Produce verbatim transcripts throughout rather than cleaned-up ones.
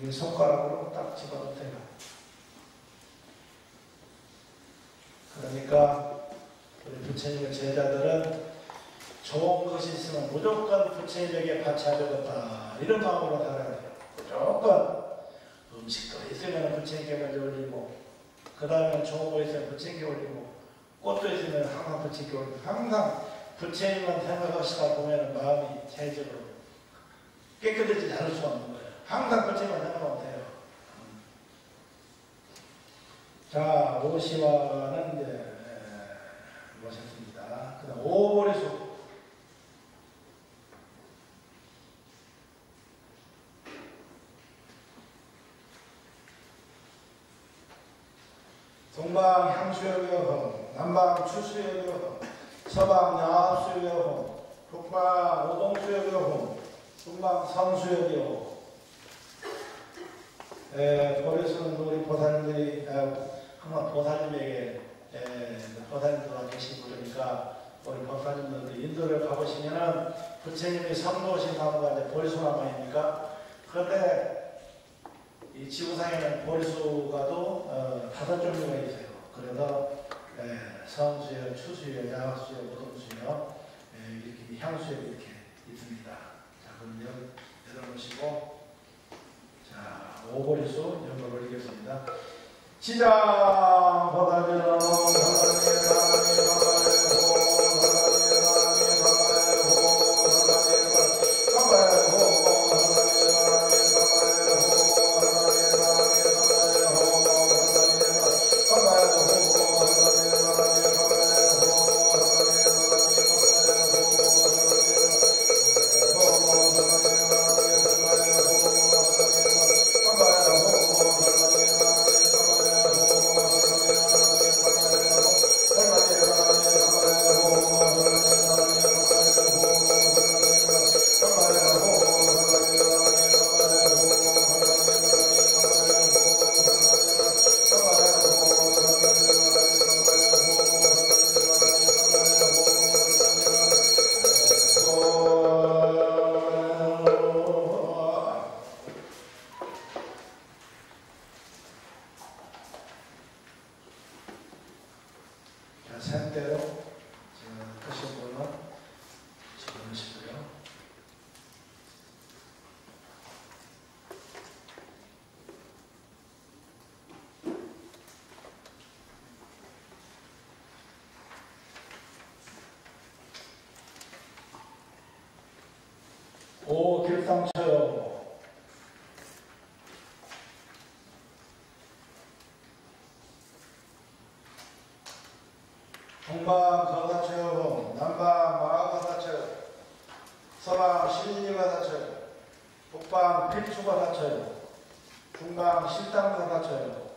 우리 손가락으로 딱 집어넣대요. 그러니까 우리 부처님의 제자들은 좋은 것이 있으면 무조건 부처님에게 바쳐야 되겠다, 이런 마음으로 살아야 돼요. 무조건 음식도 있으면 부처님께 먼저 올리고, 그 다음에 좋은 거 있으면 부처님께 올리고, 꽃도 있으면 항상 부처님께 올리고, 항상 부처님만 생각하시다 보면 마음이 제적으로 깨끗해지지 않을 수가 없는 거예요. 항상 부처님만 생각하면 돼요. 자, 오시와는 이제 모셨습니다. 그 다음 오보리수. 동방 향수여교험, 남방 추수여교험, 서방 야합수여교험, 북방 오동수여교험, 동방 성수여교험. 보리수는 우리 보살님들이 항상 보살님에게 보살님들과 계시고, 그러니까 우리 보살님들도 인도를 가보시면은 부처님이 선도하신 나무가 이제 보리수나무 아닙니까? 그런데 이 지구상에는 보리수가도 어, 다섯 종류가 있어요. 그래서 예, 성수여, 추수여, 야합수여, 오동수여, 예, 이렇게 향수여 이렇게 있습니다. 자, 그럼 여, 열어보시고, 자, 오보리수 연결을 올리겠습니다. 지장 보다면 샘대로 하신 분은 집어넣으시고요. 오 길상처요. 동방 거사처요, 남방 마하거사처요, 서방 신리거사처요, 북방 필추거사처요, 중방 실당거사처요.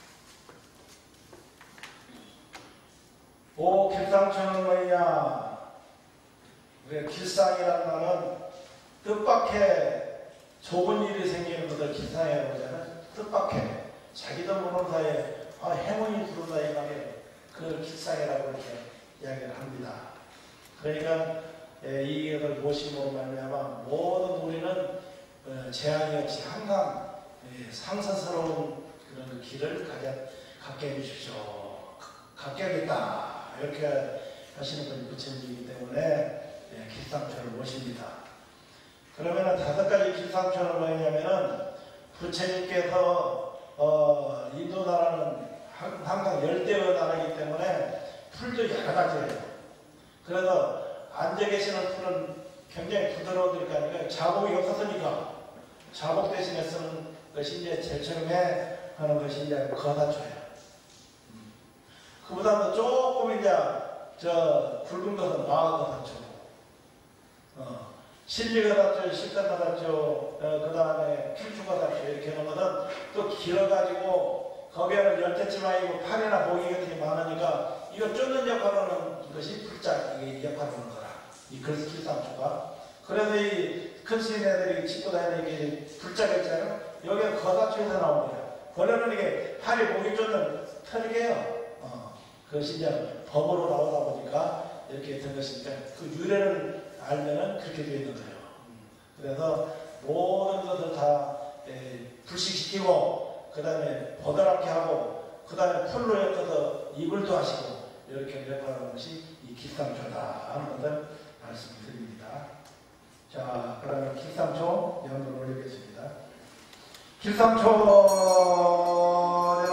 오 길상처는 뭐냐? 우리가 길상이라는 말은 뜻밖의 좋은 일이 생기는 것을 길상이라고 하잖아요. 뜻밖의 자기도 모르는 사이에 아, 행운이 들어온다 이 말이에요. 그걸 길상이라고 이렇게 이야기를 합니다. 그러니까 예, 이것을 모심으로 말미암아 모든 우리는 어, 제한이 없이 항상 예, 상사스러운 그런 길을 가져, 갖게 해주십시오. 갖게 하겠다. 이렇게 하시는 분이 부처님이기 때문에 예, 길상초를 모십니다. 그러면 다섯 가지 길상초는 뭐냐면은 부처님께서 어, 인도 나라는 항상 열대어 나라이기 때문에 풀도 여러 가지예요. 그래서 앉아 계시는 풀은 굉장히 부드러우니까 아니라 자복이 없었으니까 자복 대신에 쓰는 것이 이제 제일 처음에 하는 것이 이제 거사초예요. 음. 그보다도 조금 이제 저 굵은 것은 마하거사초, 어, 실리거사초, 실단거사초, 어, 그 다음에 필추거사초 이렇게 하는 것은 또 길어가지고 거기에는 열대쯤 아니고 팔이나 목이 같은 게 많으니까 이거 쫓는 역할을 하는 것이 풀짝 이게 역할을 하는 거라. 이 그래서 길상초가. 그래서 이 큰 스님애들이 짚고 다니는 게 풀짝 있잖아요. 여기는 거사초에서 나온 거예요. 원래는 이게 팔이 목이 쫓는 털이에요. 어, 그것이 이제 법으로 나오다 보니까 이렇게 된 것이니까 그 유래를 알면은 그렇게 되어 있는 거예요. 음, 그래서 모든 것을 다 에, 불식시키고 그 다음에 보드랍게 하고 그 다음에 풀로 엮어서 이불도 하시고 이렇게 역할하는 것이 이 길상초다 하는 것을 말씀드립니다. 자, 그러면 길상초 연을 올리겠습니다. 길상초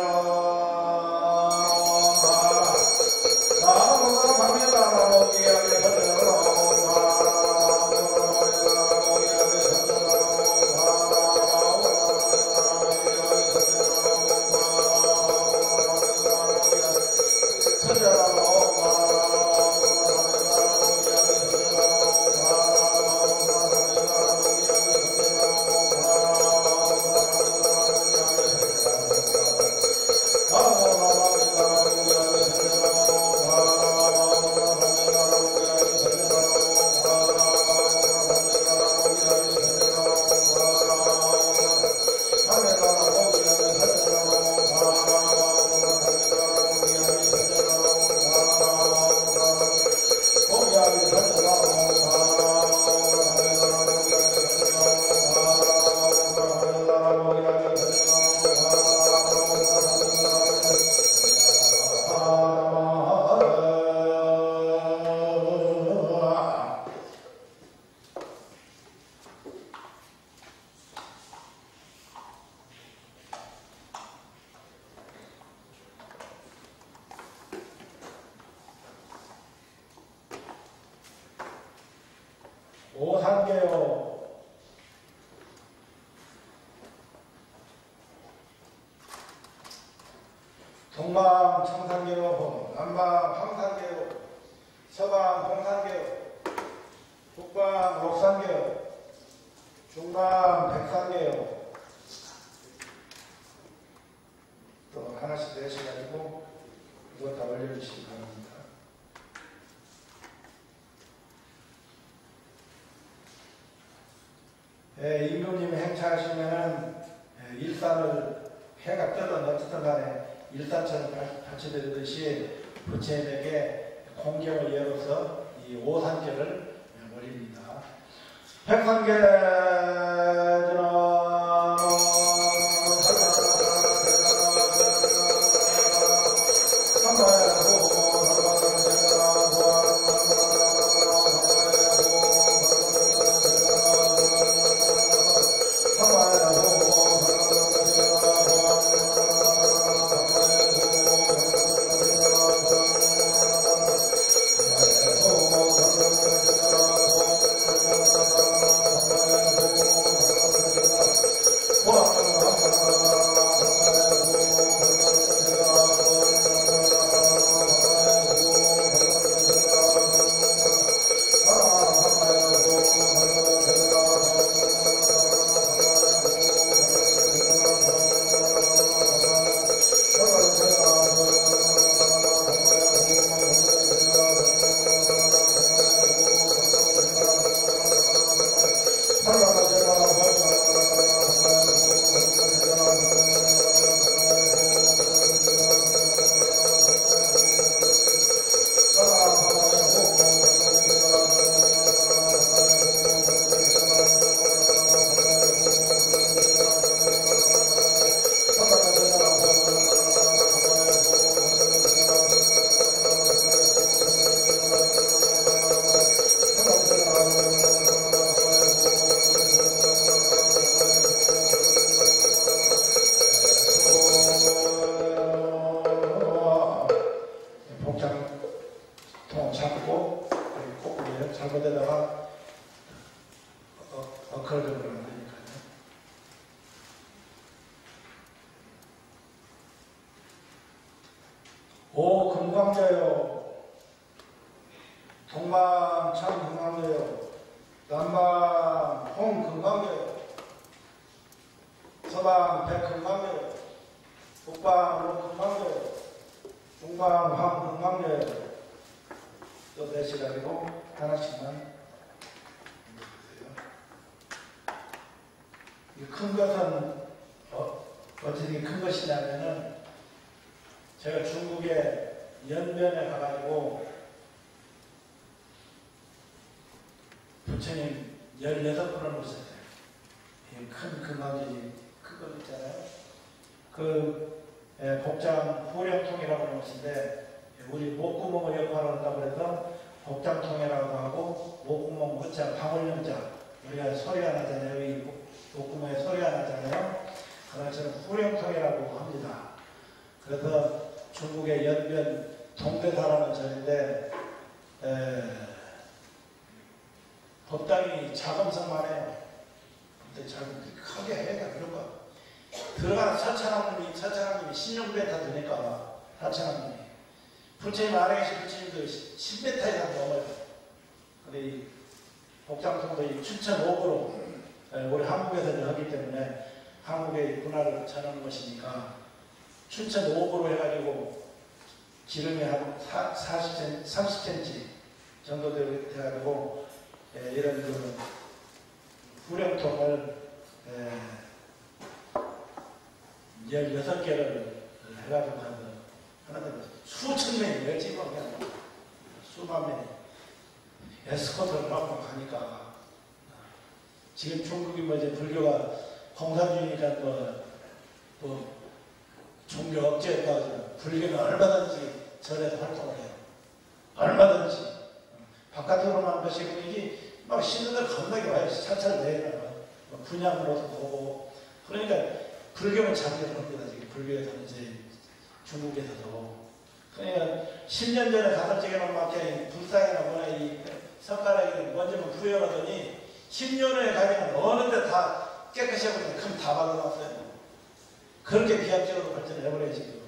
오산계요. 동방 청산계요, 남방 황산계요, 서방 동산계요, 북방 록산계요, 중방 백산계요. 또 하나씩 내셔가지고 이거 다 올려주시기 바랍니다. 예, 임금님이 행차하시면은 예, 일산을 해가 뜨든 어쨌든 간에 일산처럼 받쳐드리듯이 부처님에게 공경을 이어서 이 오산계를 올립니다. 백산계는 잘못에다가 어컬드를 하면 되니까요. 오 금강자요, 동방 참 금강자요, 남방 홍 금강자요, 서방 백 금강자요, 북방 록 금강자요, 중방 황 금강자요. 또 대시가지고 하나씩만 큰 것은 어, 어떻게 큰 것이냐면은 제가 중국에 연변에 가가지고 부처님 열여덟 분을 모셨어요. 큰 금강진이 그거 있잖아요. 그 예, 복장 후렴통이라고 하는 것인데 우리 목구멍을 역할을 한다고 해서 복장통이라고 하고 목구멍 끝자 방울염자 우리가 소리 안 하잖아요. 이 목구멍에 소리 안 하잖아요. 그것처럼 후렴통이라고 합니다. 그래서 중국의 연변 동대사라는 절인데 에, 법당이 자금성만 해요. 근데 자금 크게 해야 그런 거. 들어가는 사천왕님이 사천왕님이 십육 미터 되니까 사천왕님이 부처님 아래 계신 부처님도 십 미터 이상 넘어요. 근데 이 복장통도 이 춘천옥으로 우리 한국에서 하기 때문에 한국의 문화를 전하는 것이니까 춘천옥으로 해가지고 기름이 한 사십 센티미터, 삼십 센티미터 정도 돼가지고 예, 이런 그 후렴통을 예, 열여섯 개를 해가지고 하는 하는데 수천 명이에요. 지금 그냥 수만 명이 에스코트를 막고 가니까 지금 중국이 뭐 이제 불교가 공산주의니까 뭐, 뭐 종교 억제했다고 불교는 얼마든지 절에서 활동을 해요. 얼마든지 바깥으로만 보시고 이게 막 신도들 겁나게 와요. 차차를 내다가 분양으로도 보고 그러니까 불교는 장려를 합니다. 지금 불교에서는 이제 중국에서도 그러니까 십 년 전에 다섯 개만 맞게 불상이나 뭐나 이 손가락이 먼저는 부여하더니 십 년 후에 가면 어느 데 다 깨끗이 하고 금 다 발라놨어요. 그렇게 비약적으로 발전을 해버려요. 지금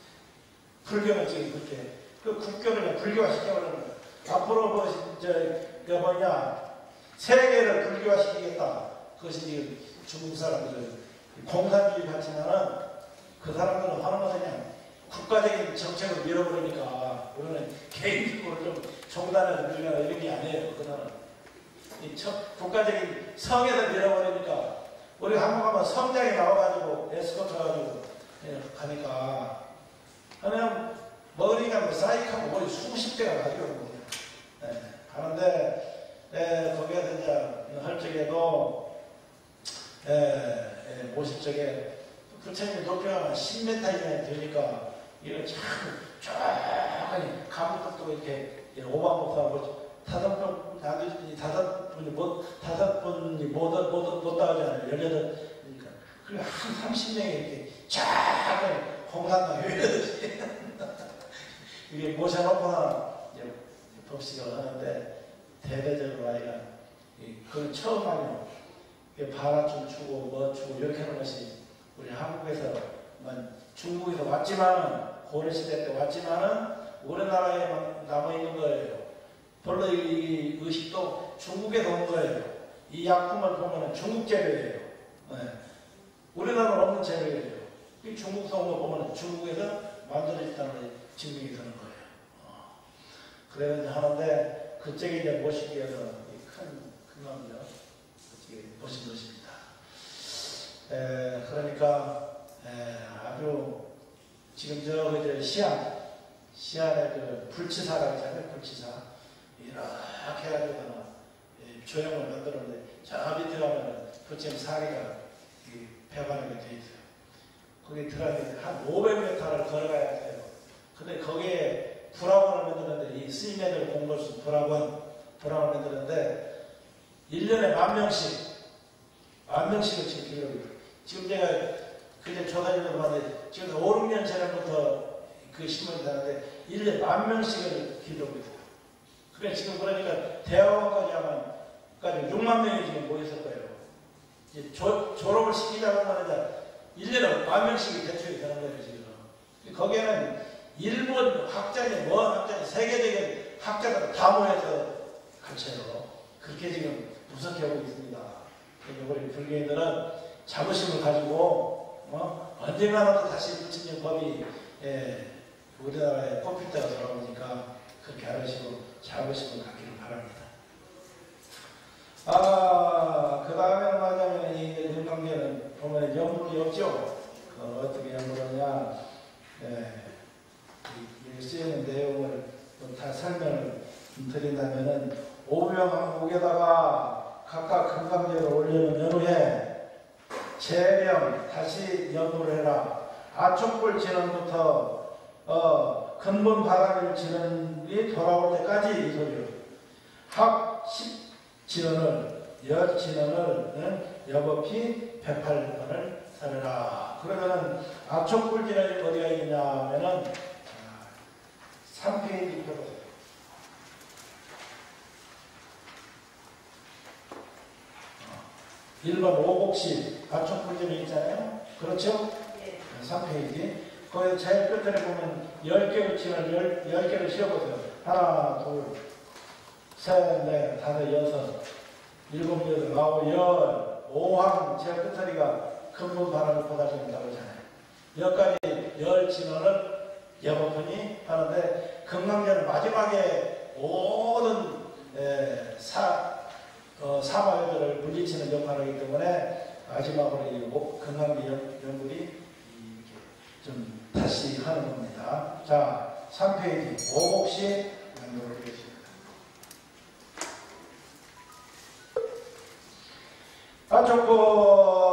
불교는 지금 그렇게 그 국교를 불교화 시켜버리는 거예요. 앞으로 뭐 저 그 뭐냐 세계를 불교화시키겠다. 그것이 지금 중국 사람들 공산주의 같지만은 그 사람들은 하는 것은 그냥 국가적인 정책을 밀어버리니까 우리는 개인적으로 좀 종단에서 밀거나 이런 게 아니에요. 그거는 이 국가적인 성에서 밀어버리니까 우리 한번 가면 성장에 나와가지고 에스코트 가지고 가니까 그냥 머리가 뭐 사이크하고 머리 수십 개가 가지고 오는 거예요. 네. 가는데 네, 거기에서 이제 할 적에도 예, 예, 모실 적에 부처님이 높이가 십 미터 이상이 되니까 이걸 참 쫙 가부떡도 이렇게 오방복사하고 다섯 분, 다섯 분이 못, 다섯 분이 못, 못, 못 따오잖아요. 열여덟이니까. 그리고 한 삼십 명이 이렇게 쫙 공산당 이러듯이 이게 모셔놓고나 법식을 하는데 대대적으로 아이가 그걸 처음 하면 바라춤 추고 뭐 추고 이렇게 하는 것이 우리 한국에서 중국에서 왔지만은 고려시대 때 왔지만은 우리나라에 남아있는 거예요. 별로 이 의식도 중국에서 온 거예요. 이 약품을 보면은 중국 재료예요. 네. 우리나라는 없는 재료예요. 이 중국 성을 보면은 중국에서 만들어졌다는 증명이 되는 거예요. 어. 그래서 하는데 그쪽에 이제 모시기 위해서 큰, 큰 겁니다. 그쪽에 모신 것입니다. 에, 그러니까 에, 아주 지금 저 이제 시안 시안의 그 불치사라고 하잖아요. 불치사 이렇게 해가지고 조형을 만들었는데 저 밑에 가면 부처님 사리가 배관하게 돼 있어요. 거기 들어가면 한 오백 미터를 걸어가야 돼요. 근데 거기에 불화원을 만드는데 이 스님애들 공부할 불화원 불화원을 만드는데 일 년에 만 명씩 만 명씩을 지금 기록을 지금 제가 그때 조사님도 봤는데 지금 오, 육 년 전부터 그 신문이 나는데 일 년에 만 명씩을 기록을 해요. 그러니까 지금 그러니까 대학원까지 하면 까지 육만 명이 지금 모였을 거예요. 이제 조, 졸업을 시키자고 하면 일 년에 만 명씩이 대출이 되는 거예요. 지금 거기에는 일본 학자니 먼 학자니 세계적인 학자들 다 모여서 가르쳐요. 그렇게 지금 무섭게 하고 있습니다. 우리 불교인들은 자부심을 가지고 어? 언젠가는 다시 부처님 법이 예, 우리나라에 뽑힐 때가 돌아오니까 그렇게 알으시고 자부심을 갖기를 바랍니다. 아, 그 다음에 말하자면 이 인간계는 보면 연불이 없죠. 그 어떻게 연불하냐. 예, 이 쓰이는 내용을 다 설명을 드린다면은 오병항목에다가 각각 금강제를 올려놓은 후에 재명 다시 연구를 해라. 아촉불 진언부터 어, 근본 바람일 진언이 돌아올 때까지 이 소리를 학 십 진언을 열 진언을 여법히 백팔 번을 살아라. 그러면은 아촉불 진언이 어디가 있냐면은 삼 페이지 펴보세요. 일 번 오곡시 아촉불진이 있잖아요. 그렇죠? 네. 삼 페이지. 거기 제일 끝에 보면 열 개의 진을 열 개를 씌워보세요. 하나, 둘, 셋, 넷, 다섯, 여섯, 일곱, 여덟, 아홉, 열, 오항 제일 끝자리가 근본 바람을 보다준다고 하잖아요. 여기까지 열 진원을 여법분이 하는데 금강제는 마지막에 모든 에, 사, 어, 사마여들을 물리치는 역할을 하기 때문에 마지막으로 이 금강제 연불이 이렇게 좀 다시 하는 겁니다. 자, 삼 페이지 오곡시 연구를 하겠습니다. 아촉불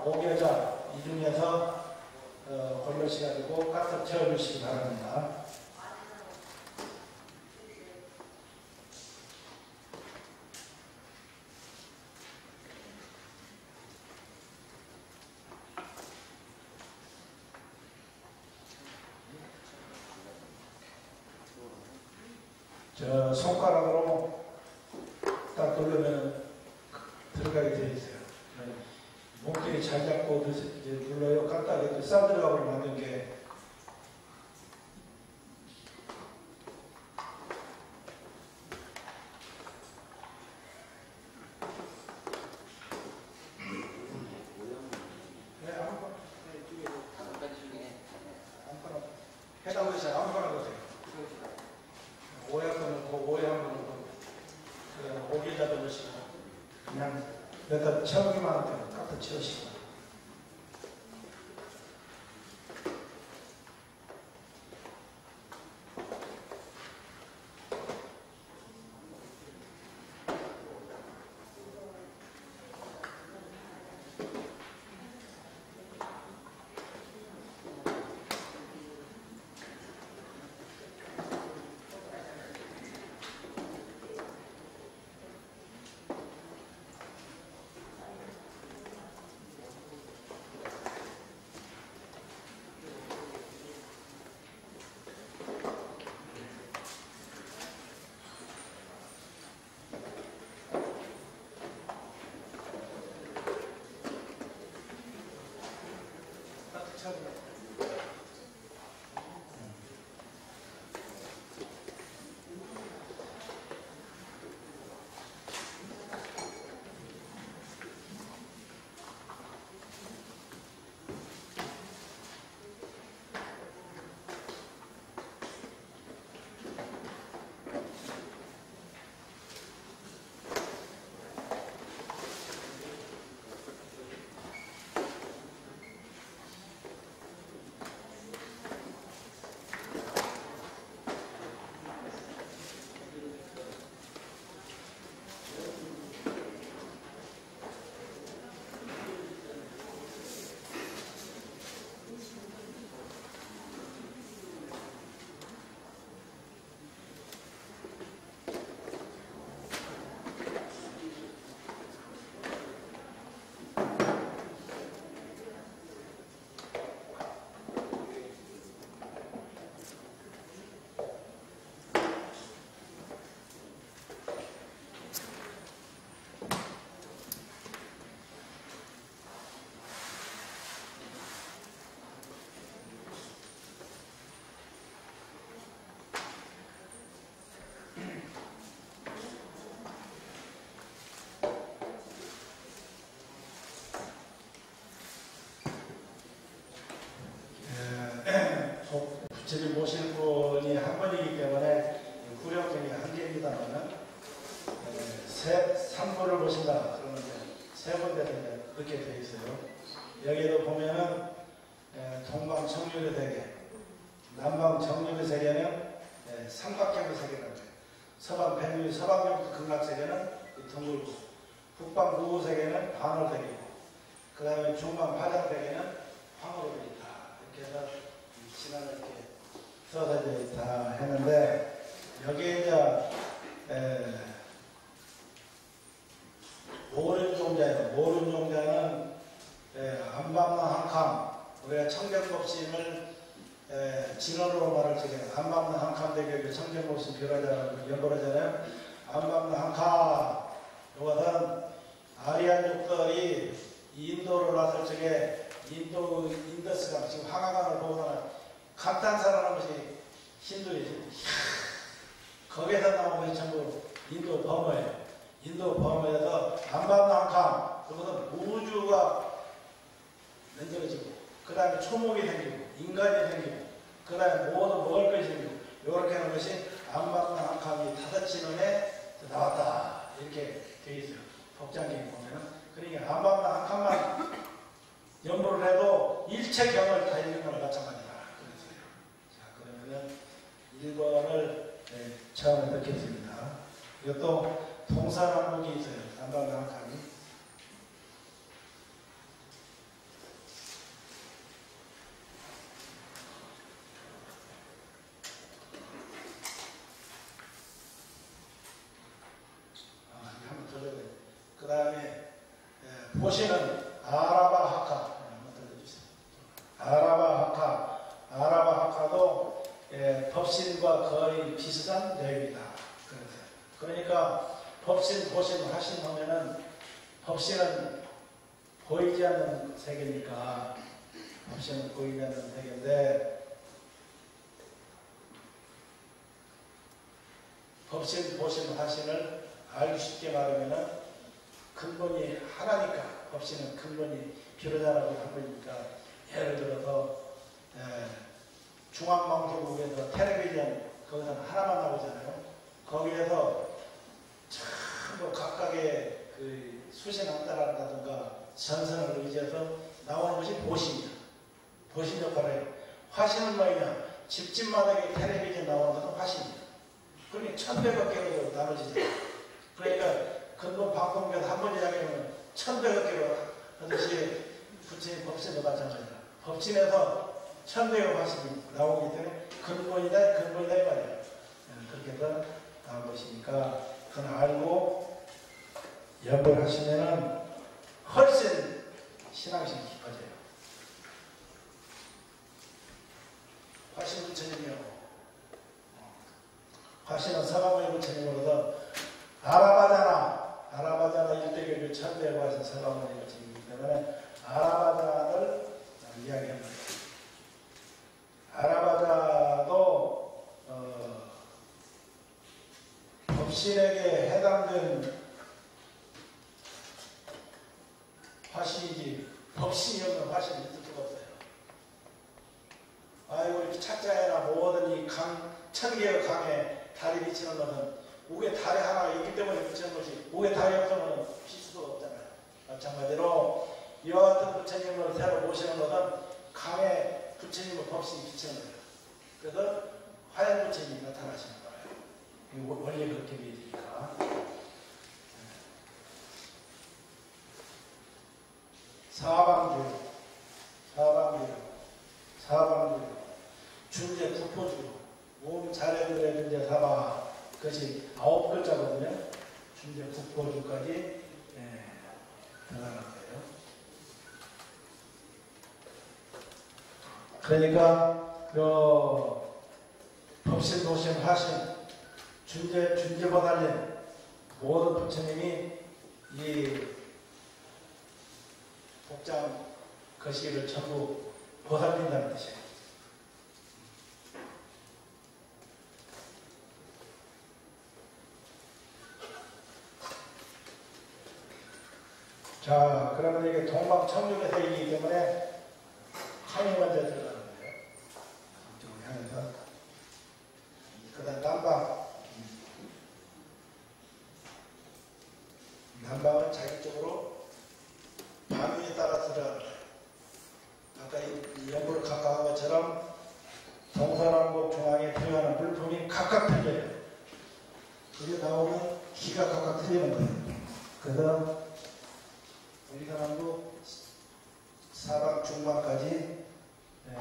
오 계좌 이 중에서 어, 골라시가지고 가득 채워주시기 바랍니다. 저 손가락으로 딱 누르면 들어가게 되어 있어요. 목대기 잘 잡고 이제 눌러요. 깜빡이 싼들어가고 만든 게 네, 아무거나 아무거나 해당 것이 아무거나 보세요. 오해하고 넣고 오해하고 넣고 그냥 오계좌도 넣으시고 그냥 몇달 채우기만 하면 깎아 채우시고. 부처님 모실 분이 한 번이기 때문에 구령정이 한 개입니다만 세, 삼 분을 모신다 그러면 세 번째는 그렇게 되어 있어요. 여기에도 보면은 동방 청률의 세계, 남방 정률의 세계는 삼각형의 세계라고 해요. 서방 백류, 서방역부터 극락 세계는 둥글고, 북방 구호 세계는 반월 세계고, 그 다음에 중방 파장 세계는 황으로 되어 있다. 이렇게 해서 시간을 이렇게 써서 이제 다 했는데, 여기에 이제, 에, 모륜종자예요. 모륜종자는 안방나 한캄, 우리가 청정법심을 진원으로 말할 적에 안방나 한캄 대교의 청정법심 변화자라고 연구하잖아요. 안방나 한캄, 이것은 아리안 육들이 인도로 나설 적에 인도, 인더스강, 지금 황하강을 보고는 감탄사라는 것이 힌두이죠. 거기에서 나온 것이 전부 인도 범어예요. 인도 범어에서 안반나한캄, 그것은 우주가 만들어지고, 그 다음에 초목이 생기고, 인간이 생기고, 그 다음에 모든 먹을 것이 생기고, 이렇게 하는 것이 안반나한캄이 다섯 진원에 나왔다. 이렇게 되어 있어요. 법장경에 보면은. 그러니까 안반나한캄만 연구를 해도 일체경을 다 읽는 거나 마찬가지다. 그랬어요. 자, 그러면은 일 번을 네, 처음에 듣겠습니다. 이것도 동사랑목이 있어요. 안반나한캄이. 예, 보시는 아라바 하카 한번 들려주세요. 아라바 하카, 아라바 하카도 예, 법신과 거의 비슷한 내용이다. 그러니까 법신, 보신, 화신 하면은 법신은 보이지 않는 세계니까 법신은 보이지 않는 세계인데 법신, 보신, 화신을 알기 쉽게 말하면은 근본이 하나니까 법신은 근본이 비로자라고 한 거니까 예를 들어서 예, 중앙방송국에서 텔레비전 거기서 하나만 나오잖아요. 거기에서 전부 각각의 그 수신학자라든가 전선을 의지해서 나오는 것이 보신이야. 보신 역할을 해요. 화신은 뭐냐? 집집마다 텔레비전 나오는 것은 화신이야. 그러니 천백억 개로 나눠지잖아. 그러니까 근본 방송국에서 한 번 이야기하면 천백억 개로 하듯이 부처님 법신도 마찬가지다. 법신에서 천백억 화신이 나오기 때문에 근본이다, 근본이다 이 말이야. 그렇게 해서 나온 것이니까 그건 알고 연구를 하시면은 훨씬 신앙심이 깊어져요. 화신 부처님이요. 화신은 서가모니 부처님으로서 아라바다나, 아라바다나 일대교주 천대에 와서 서가모니 부처님이기 때문에 아라바다를 이야기합니다. 아라바다도 어, 법신에게 해당된 화신이지 법신이 없는 화신이 있을 수가 없어요. 아이고 이렇게 착자에나 모든 이 강, 천개의 강에 달이 비치는 것은 목에 달이 하나 있기 때문에 비치는 것이 목에 달이 없으면 비칠 수가 없잖아요. 마찬가지로 이와 같은 부처님을 새로 모시는 것은 강에 부처님의 법신이 비치는 거예요. 그래서 화양 부처님이 나타나시는 거예요. 원래 그렇게 되니까. 사방주요, 사방주요, 사방주요, 준재 국포주요, 몸 잘해드려야 준재 사방, 그것이 아홉 글자거든요. 준재 국포주까지 예, 들어가는 거예요. 그러니까 그 법신, 도신, 화신, 준재, 준재보살님 모든 부처님이 이 복장 거시기를 전부 보살핀다는 뜻이에요. 자, 그러면 이게 동방청룡의 세계이기 때문에 창이 먼저 들어가는 거예요. 이쪽으로 향해서. 그 다음 남방. 남방은 자기 쪽으로 방위에 따라 들어가는 거예요. 아까 이 연구를 각각 한 것처럼 동서남북 중앙에 들어가는 물품이 각각 틀려요. 그게 나오면 기가 각각 틀리는 거예요. 그래서 우리 사람도 사방 중방까지 예,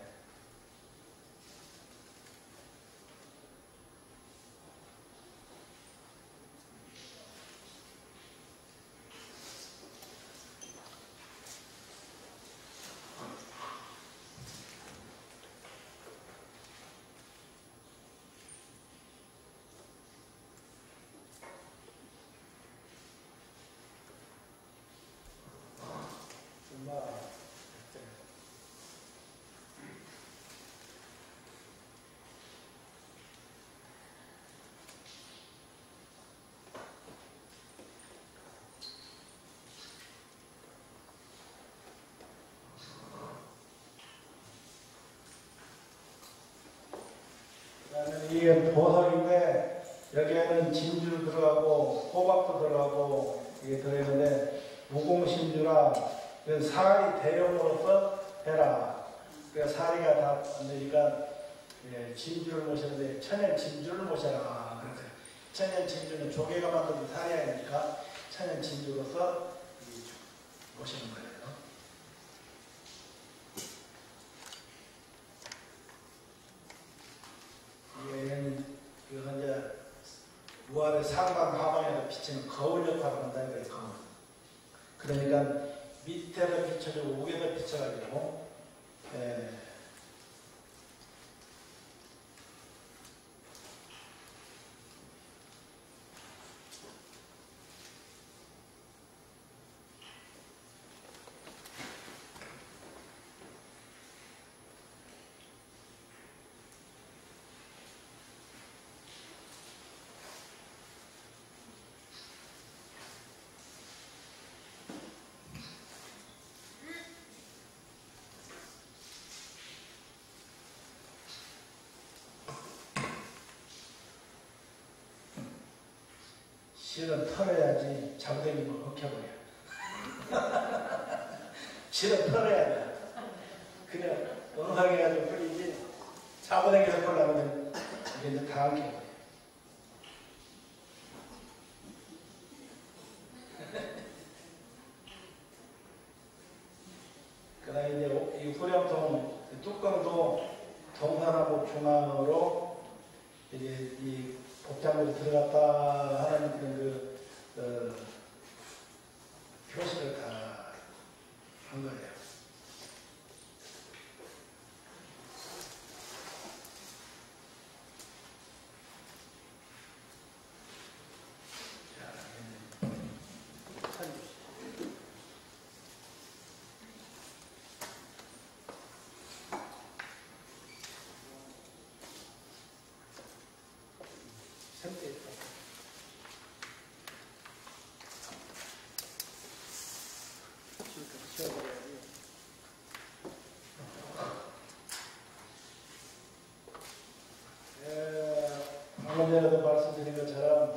이게 보석인데 여기에는 진주 들어가고 호박도 들어가고 이게 들어있는데 무공신주라 살이 대용으로서 해라. 그러니까 살이가 다 되니까 예, 진주를 모시는데 천연 진주를 모셔라. 그래서 천연 진주는 조개가 만든 살이 아니니까 천연 진주로서 모시는 거예요. 이게 이건 이제 무한의 상방 하방에서 비치는 거울 역할을 한다 이거예요. 거울. 그러니까 밑에도 비춰주고 위에도 비춰가지고 예. 실은 털어야지 잠들이면 흑혀버려. 실은 털어야 돼. 그냥 응하게 해가지고 뿌리지 잡아당겨서 뿌리려면 이게 이제 다 엉켜버려. 그 다음에 이제 이 후렴통 뚜껑도 동산하고 중앙으로 이제 이 복장으로 들어갔다 하는 그, 그 어, 표시를 다 한 거예요. 방금 전에도 말씀드린 것처럼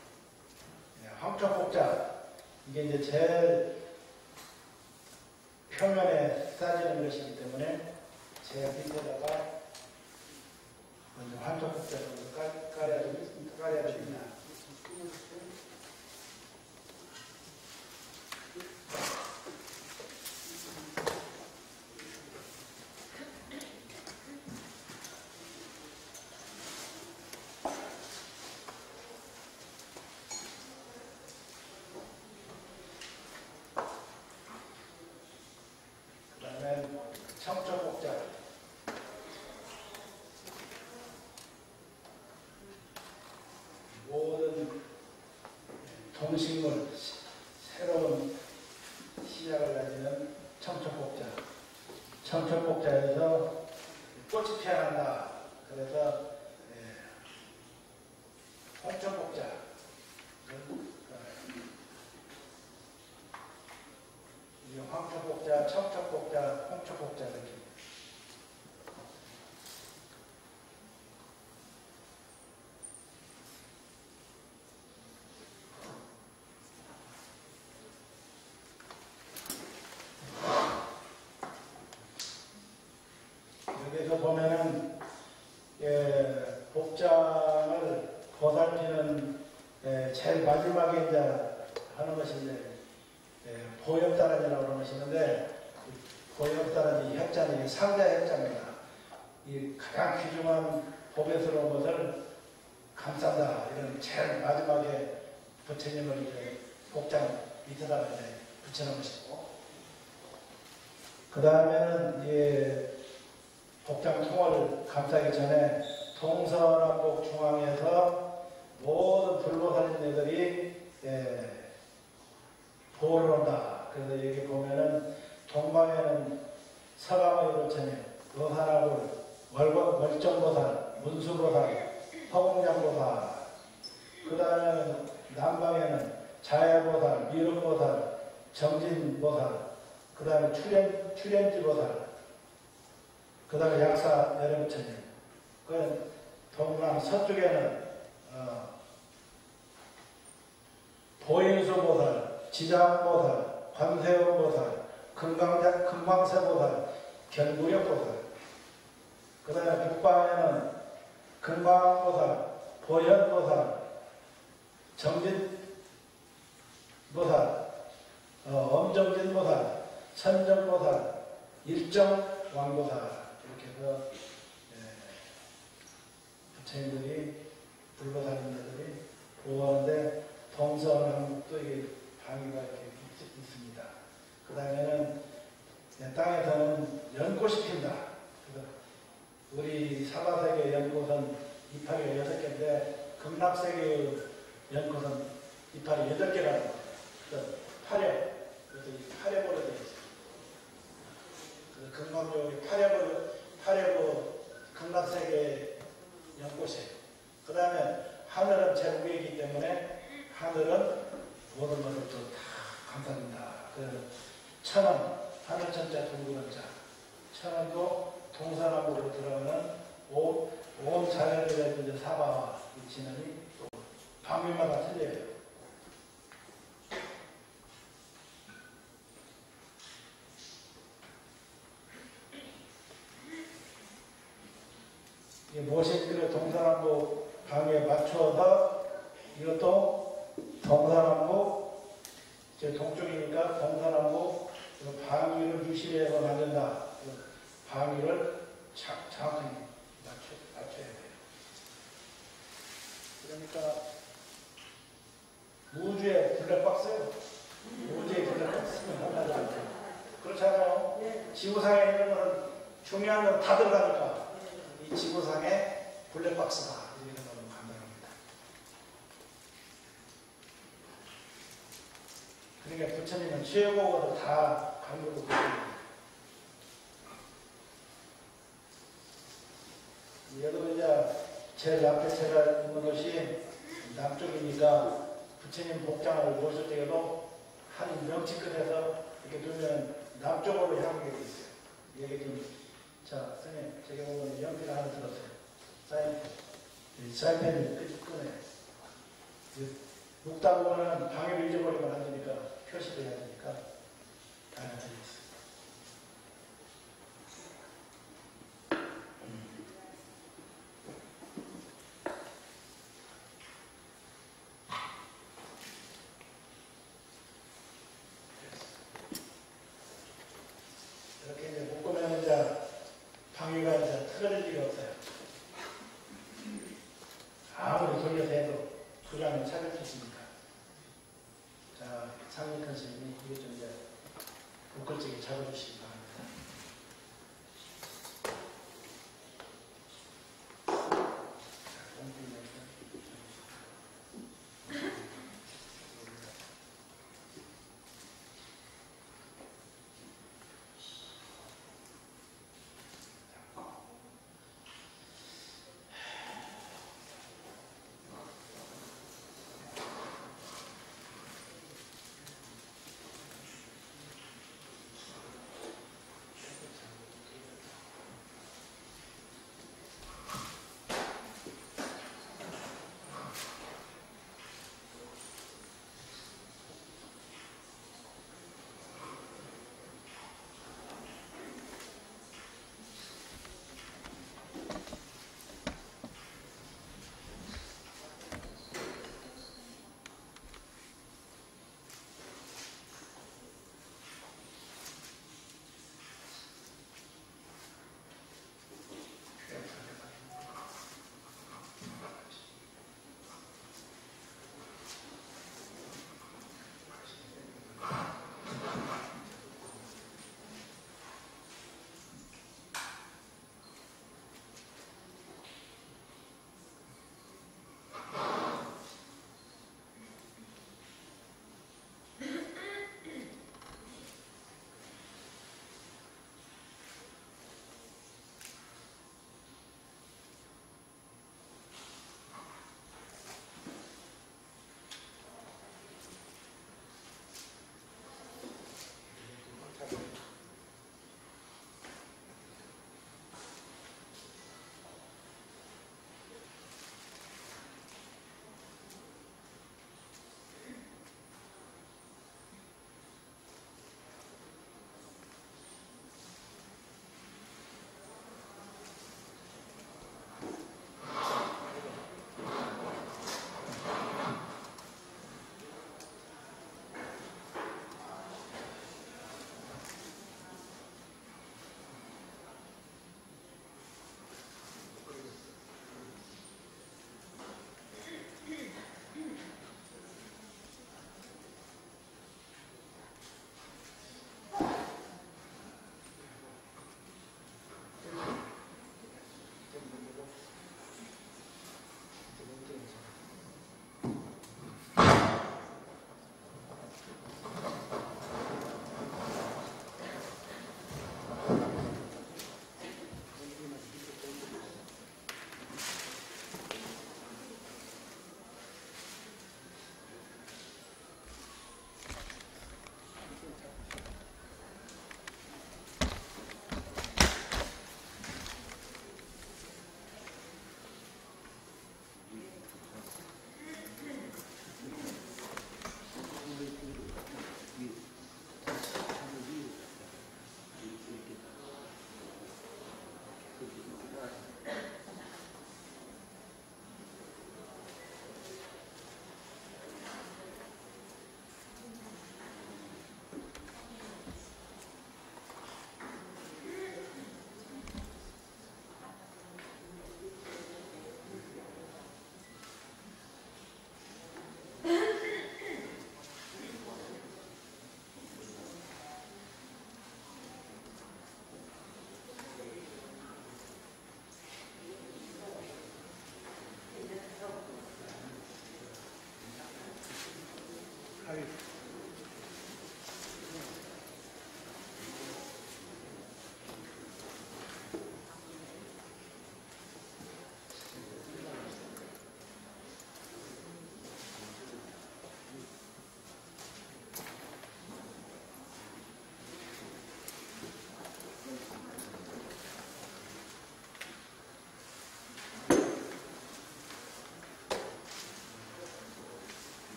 황토복자 이게 이제 제일 표면에 쌓이는 것이기 때문에 제가 밑에다가 먼저 황토복자를 깔아야 됩니다. 깔아야 됩니다. 청초복자 모든 동식물 새로운 시작을 가지는 청초복자 청초복자에서 꽃이 피어난다. 그래서 예, 홍초복자 황초복자, 청초복자, 홍초복자 이렇게. 여기서 보면은 예, 복장을 보살피는 예, 제일 마지막에 이제 하는 것이 이제 예, 보엽다라지라고 하는 것이 있는데 보엽다라지 협자는 상자 협자입니다. 이 가장 귀중한 보배스러운 것을 감싼다. 이런 제일 마지막에 부처님을 이제 복장 밑에다가 이제 붙여놓은 것이고 그 다음에는 이제 복장 통화를 감싸기 전에 동서남북 중앙에서 모든 불보살님들이 예, 보호를 한다. 그래서 여기 보면은 동방에는 서강의 부처님, 의산하불, 월정보살, 문수보살, 허공장보살, 그 다음에는 남방에는 자야보살, 미륵보살, 정진보살, 그 다음에 출현, 출현지보살, 그 다음에 약사 여름부처님, 그 동남 서쪽에는 어, 보인수보살, 지장보살, 관세음보살, 금강자, 금강세보살, 견구력보살. 그 다음에 북방에는 금강보살, 보현보살, 정진보살, 어, 엄정진보살, 천정보살, 일정왕보살 이렇게 해서 예, 부처님들이 불보살님들이 보호하는데 동서남북도 이게 방위가 이렇게 있습니다. 다음에는 내 땅에서는 연꽃이 핀다. 그래서 우리 사바세계 연꽃은 이파리가 여섯 개인데 극락세계의 연꽃은 이파리 여덟 개라는 거예요. 그래서 파력, 그래서 이 파력으로 되어 있어요. 그래서 건강적으로 파력으로, 파력으로 극락세계 연꽃이에요. 그 다음에 하늘은 제 위이기 때문에 하늘은 모든 것을 또 다 감싸준다. 그래서 천은 하늘천자 둥그런자, 천은도 동서남북으로 들어가는 온, 온 자연을 이제 사바와 이 진원이 또 방위마다 틀려요. 이 모신들의 동서남북 방위에 맞추어서 이것도 동서남북, 이제 동쪽이니까 동서남북 방위를 유실해서 만든다. 방위를 정확히 맞춰, 맞춰야 돼요. 그러니까 우주의 블랙박스요. 우주의 블랙박스는 하나도 안 돼요. 그렇잖아요. 네. 지구상에 있는 것은 중요한 건 다 들어가니까 이 지구상의 블랙박스다. 이런 건 간단합니다. 그러니까 부처님은 최고로 다 강조하고 계십니다. 여러분 이제 제일 앞에 제가 있는 것이 남쪽이니까 부처님 복장을 모실 때에도 한 명치 끝에서 이렇게 두면 남쪽으로 향하게 돼 있어요. 얘기 좀, 자, 선생님, 제가 보면 연필 하나 들었어요. 사인펜. 사인펜을 끄네. 묵다 보면 방해를 잊어버리면 안 되니까 표시도 해야 되니까 하나 드리겠습니다. 이렇게 이제 묶으면 이제 방위가 이제 틀어질 리가 없어요. 아무리 돌려서 해도 두량을 찾을 수 있으니까. 자, 상익한 스님이 이거 좀 이제 부끌지게 잡아주시기 바랍니다.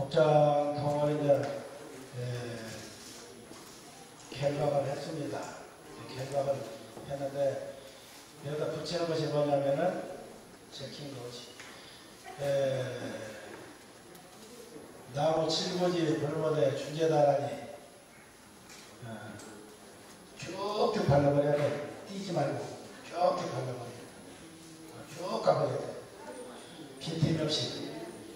복장통을 이제 예, 결박을 했습니다. 결박을 했는데 여기다 붙이는 것이 뭐냐면은 적힌 거지. 예, 나무 칠고지 불못에 중재다라니 어, 쭉쭉 발라버려야 돼. 띄지 말고 쭉쭉 발라버려. 쭉 가버려야 돼. 빈틈이 없이.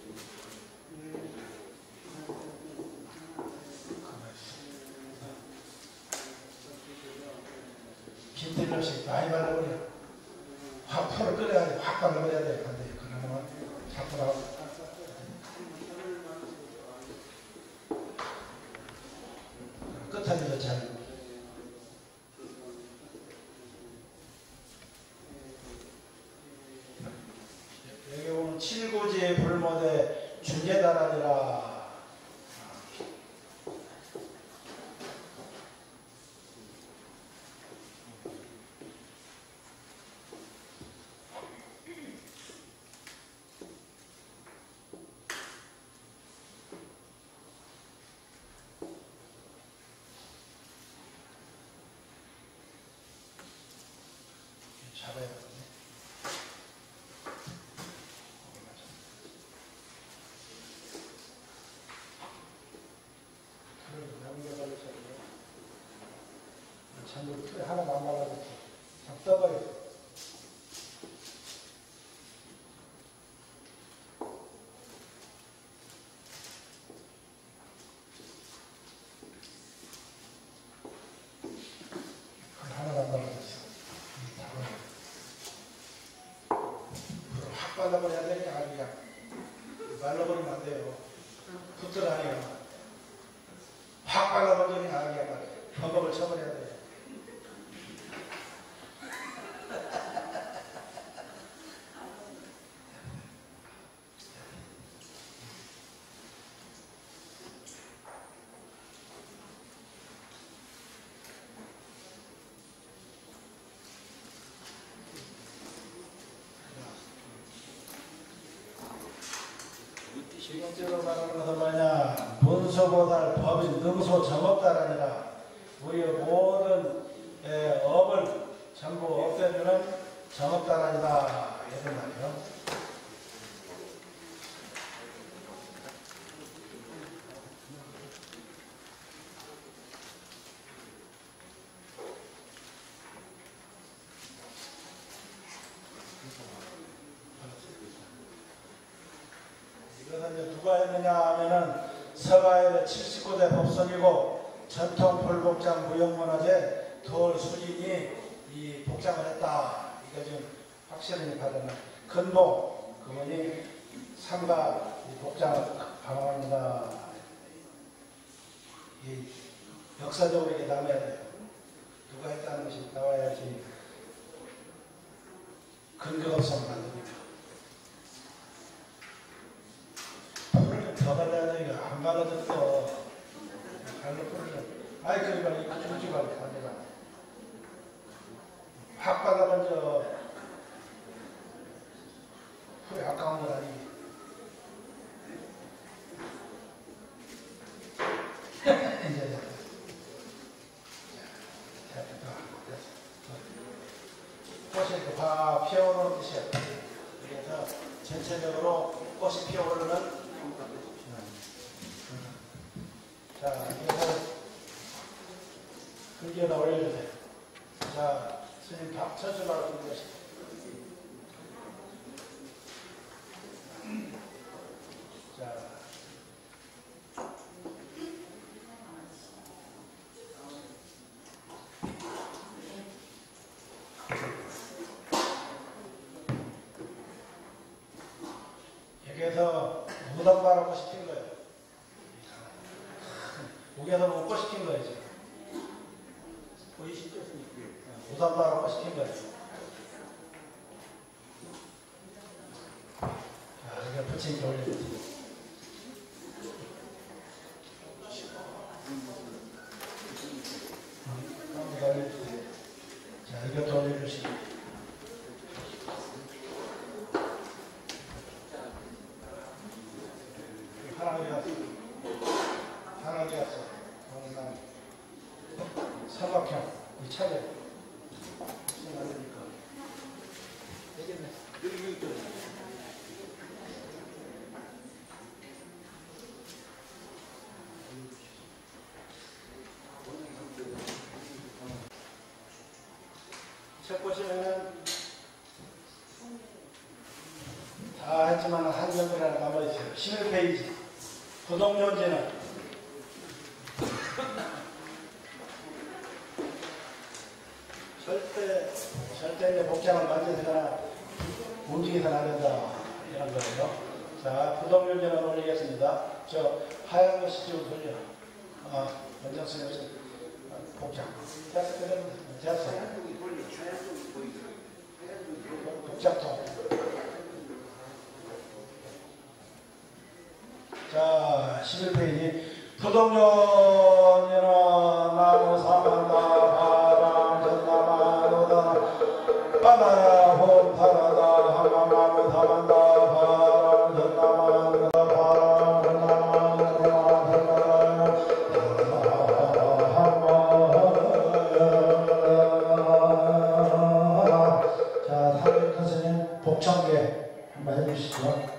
빈틈이 없이 많이 발라버려. 확 풀을 끓여야 확 발라버려야 돼. 근데 그러면 자꾸 나오고. 끝까지 잘. 여기 보면 칠고지 불못에 중재다라니라. 잡아야겠네. 전부 틀에 하나 남아가지고 참 떠버려. 하나 남아가지고 불을 확 발라버려야 되니까 아주 그냥 말라버리면 안 돼요. 붙들어가니까 확 발라버리면 아주 그냥 버벅을 쳐버려야 돼요. 지금째로 말하는 것은 뭐냐, 문서보다 법이 능소 정없다라니라. 우리의 모든 에, 업을 전부 없애주는 정없다라니다. 이런 말이요. 이것은 이제 누가 했느냐 하면은 서가일의 칠십구 대 법선이고 전통 불복장 무형문화재 돌수진이 이 복장을 했다. 이거 지금 확실히 받는 근본 그분이 삼가 이 복장을 강화합니다. 이 역사적으로 이게 남아야 돼요. 누가 했다는 것이 나와야지 근거가 없으면 안 됩니다. 더 발라야 돼. 이거 안 발라졌어. 발로 뿌리려. 아이, 그러니까 이거 주지 말고 반대가. 확 발라먼저 후에 아까운 건 아니지. 이제 자, 꽃이 이렇게 확 피어오르는 뜻이야. 그래서 전체적으로 꽃이 피어오르는 자, 이것을 글귀에다 올려주세요. 자, 스님 밥 쳐주라고 하는 것이. 자, 여기에서 무덤바라고 시킨 거예요. 여기에서 먹고 시킨 거예요, 지금. 보이시죠? 무덤바라고 시킨 거예요. 자, 이거 붙인 게 올려주세요. 자, 이것도 올려주시고. 하나님이 보시면은 다 했지만 한 점이 하나 남아있어요. 십일 페이지. 부동연지는 절대, 절대 내 복장을 만져서거나 움직여서는 안 된다. 이런 거예요. 자, 부동연지는 올리겠습니다. 저 하얀 것이 좀 돌려. 아, 원장선이 없어. 복장. 됐어, 그래. 됐어. 복장통. 자, 십일 페이지. 부동연이나 나무 사만다 바람 전나마노다 바다 홈타라다 하마마무 사만다 바람 전나마노다 바람 전나마노다. 자, 사회 선생님 복창계 한번 해주시죠.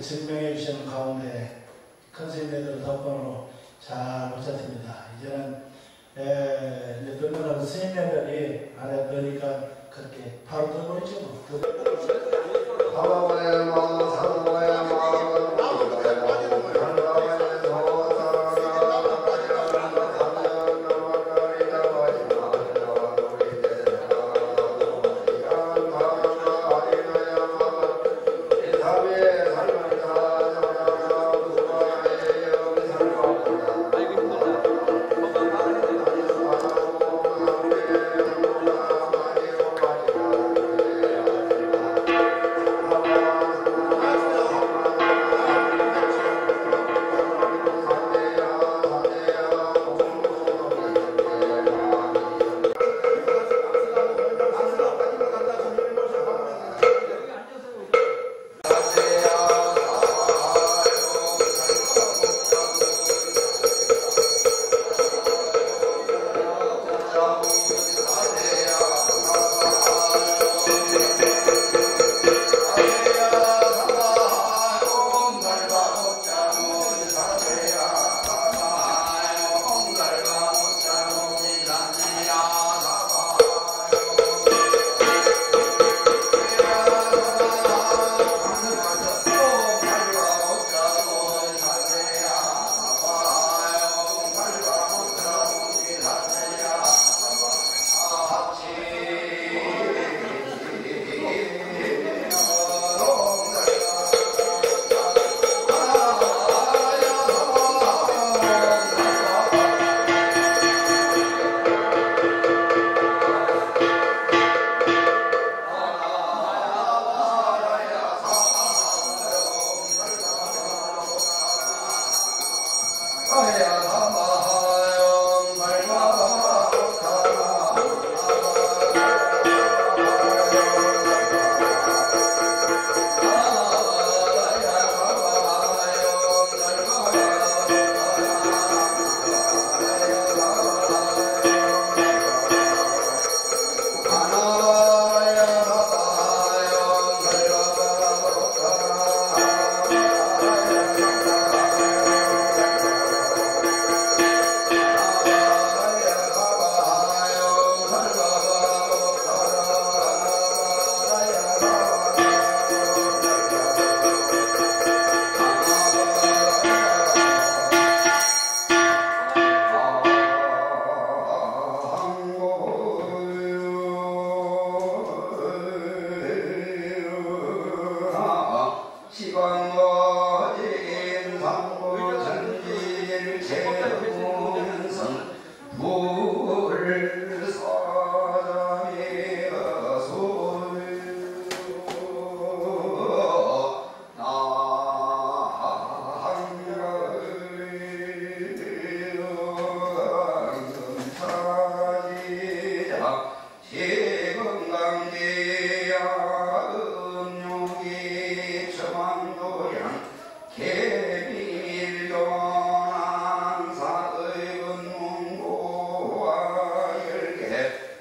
증명해 주시는 가운데 큰 스님들 덕분으로 잘 모셨습니다. 이제는 에, 이제 늙는 스님들이 안에 넣으니까 그렇게 바로 넣어버리죠. 개비일교난사의 근문고와 열개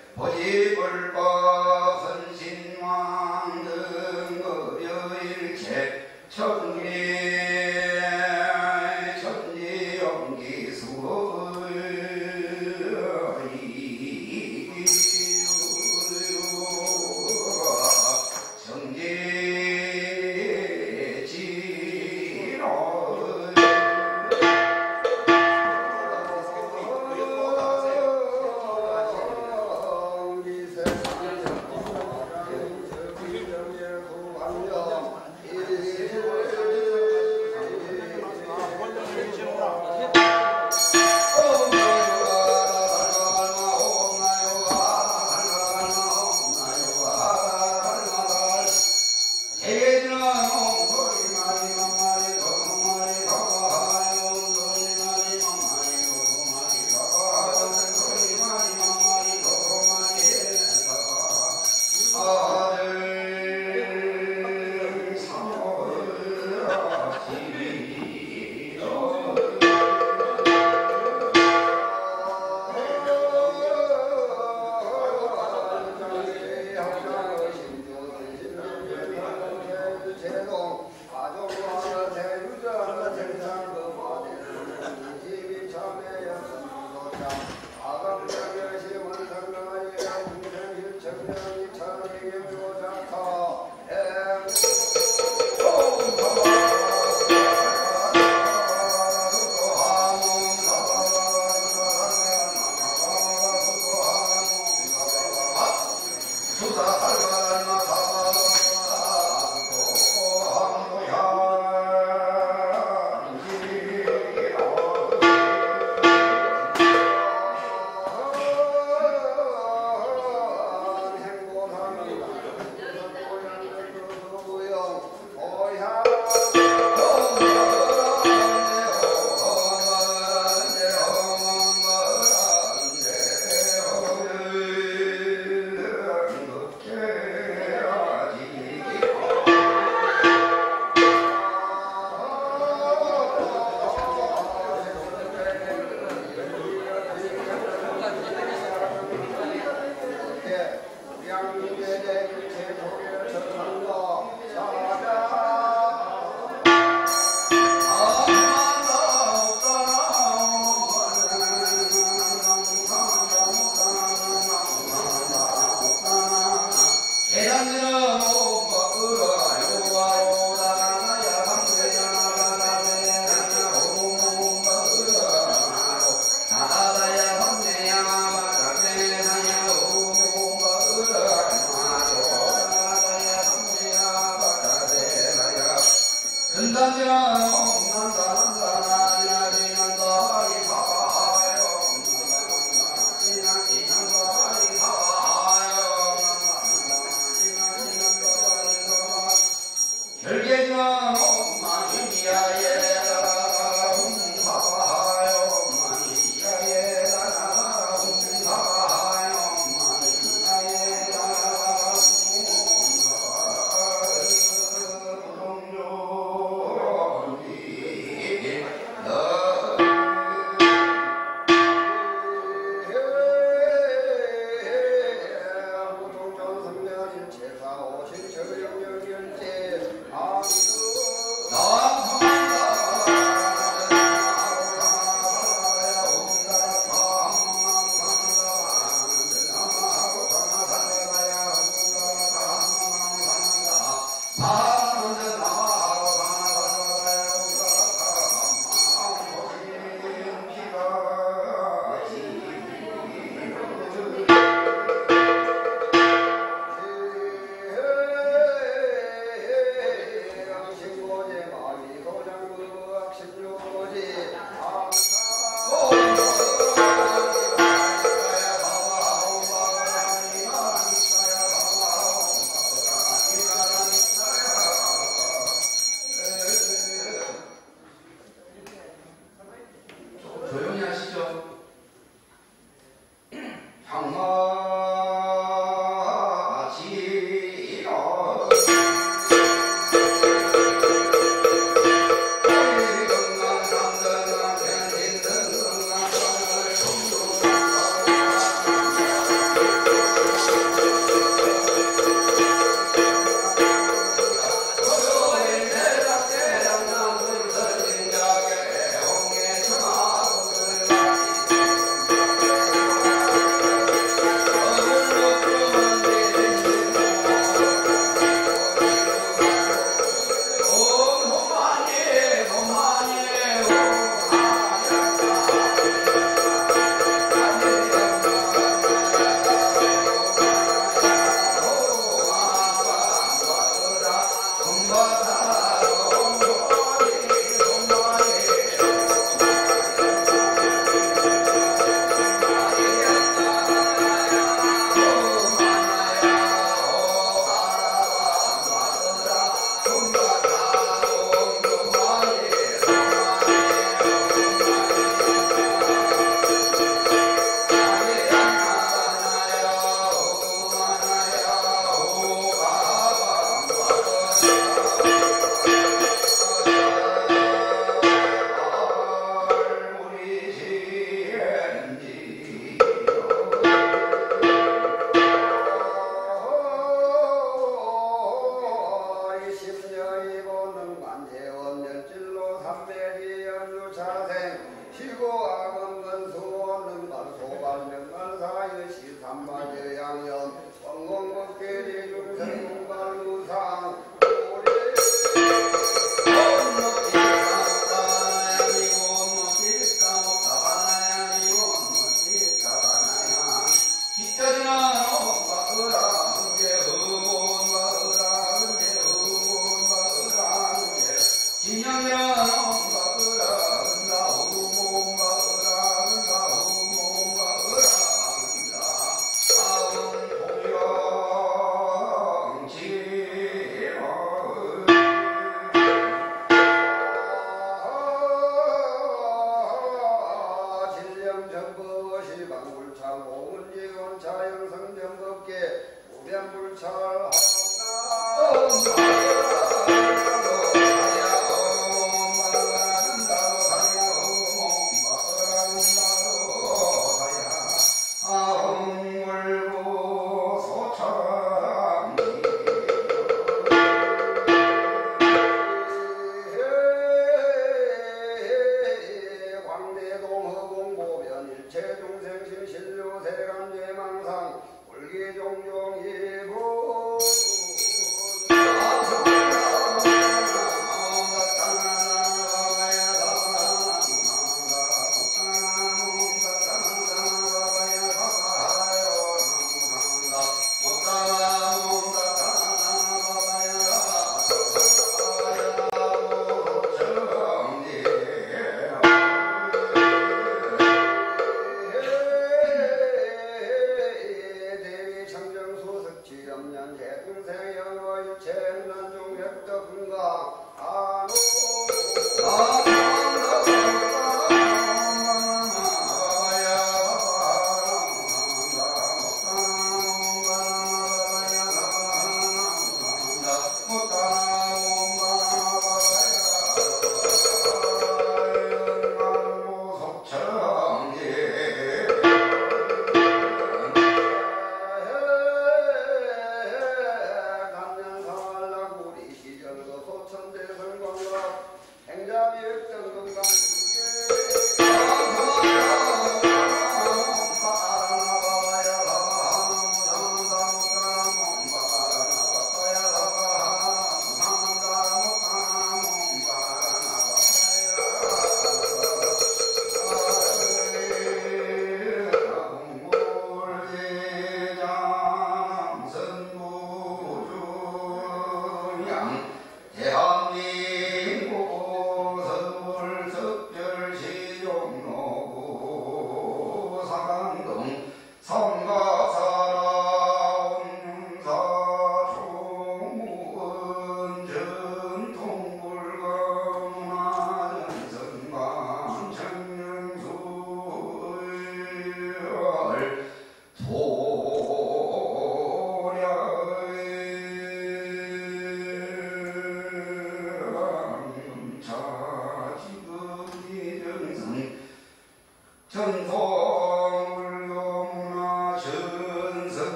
정법시 방불찰 오은지원 자영성 정법계 우변불찰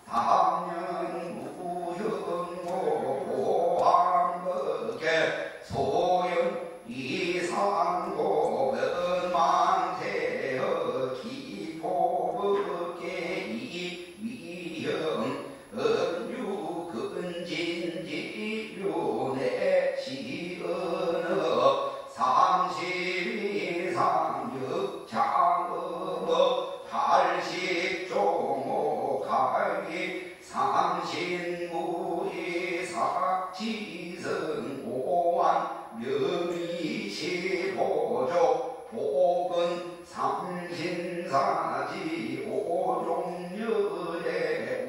당연 무형고 보함법계 소연 이상고 변망태어 기포법계 이위형 은유근진지윤의 시언어 삼십이상육 장어법 팔십종오갈기 삼신무이삭지성 오한 명의십오조 복은 삼신사지 오종열의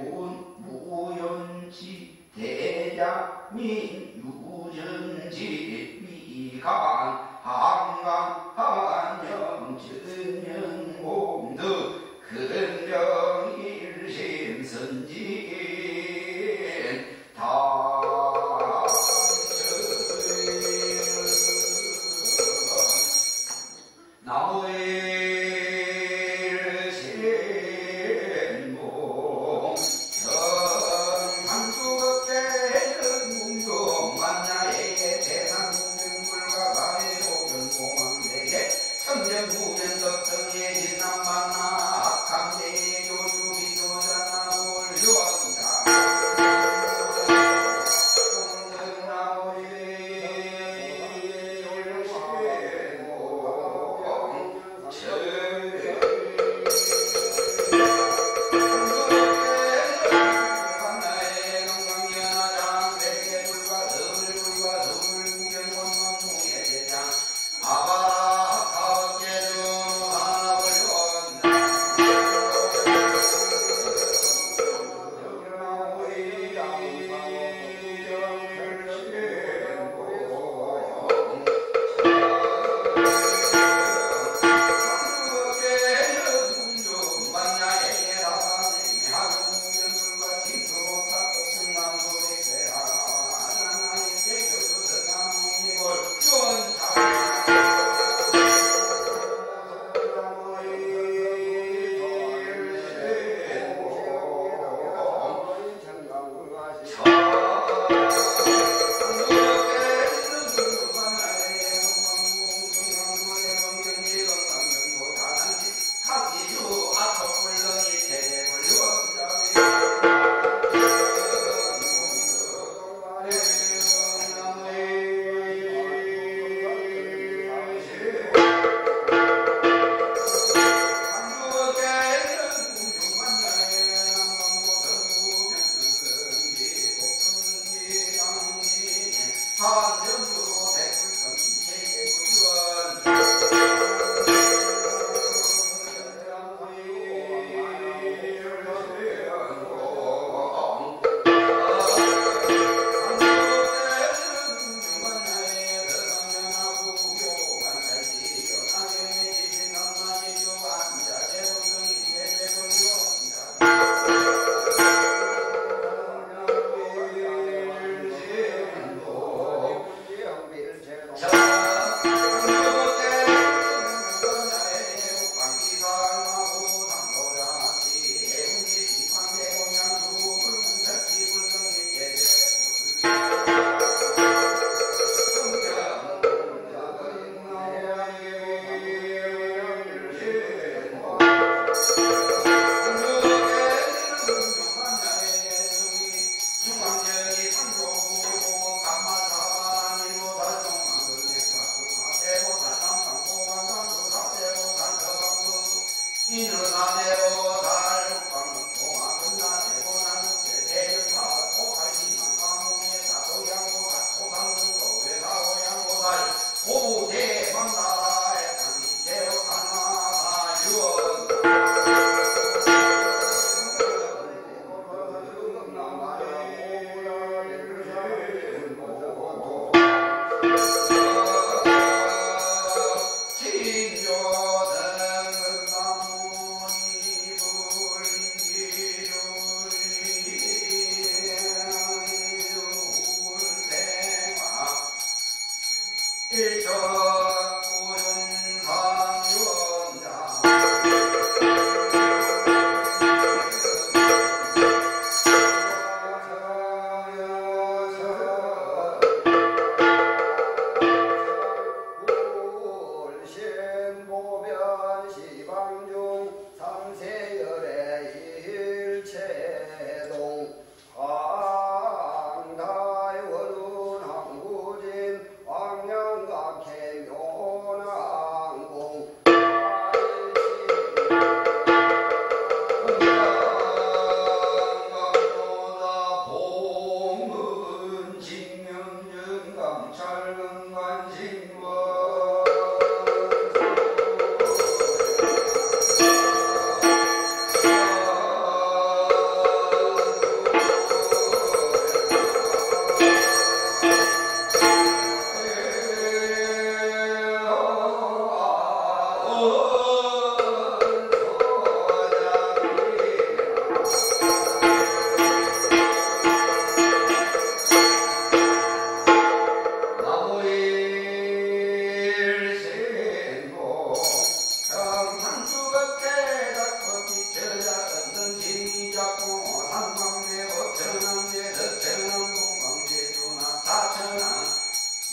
운무연지 대장민 유전지 위간 한강 한영 전영공등 근명일심 선지인 다 나무의 신봉 전상주업계는 문경 만야의 대상 문명물과 사회로변 공황대계 천년무변 덕정의 진남만나 합강대의 요주기도자나 올려왔습니다.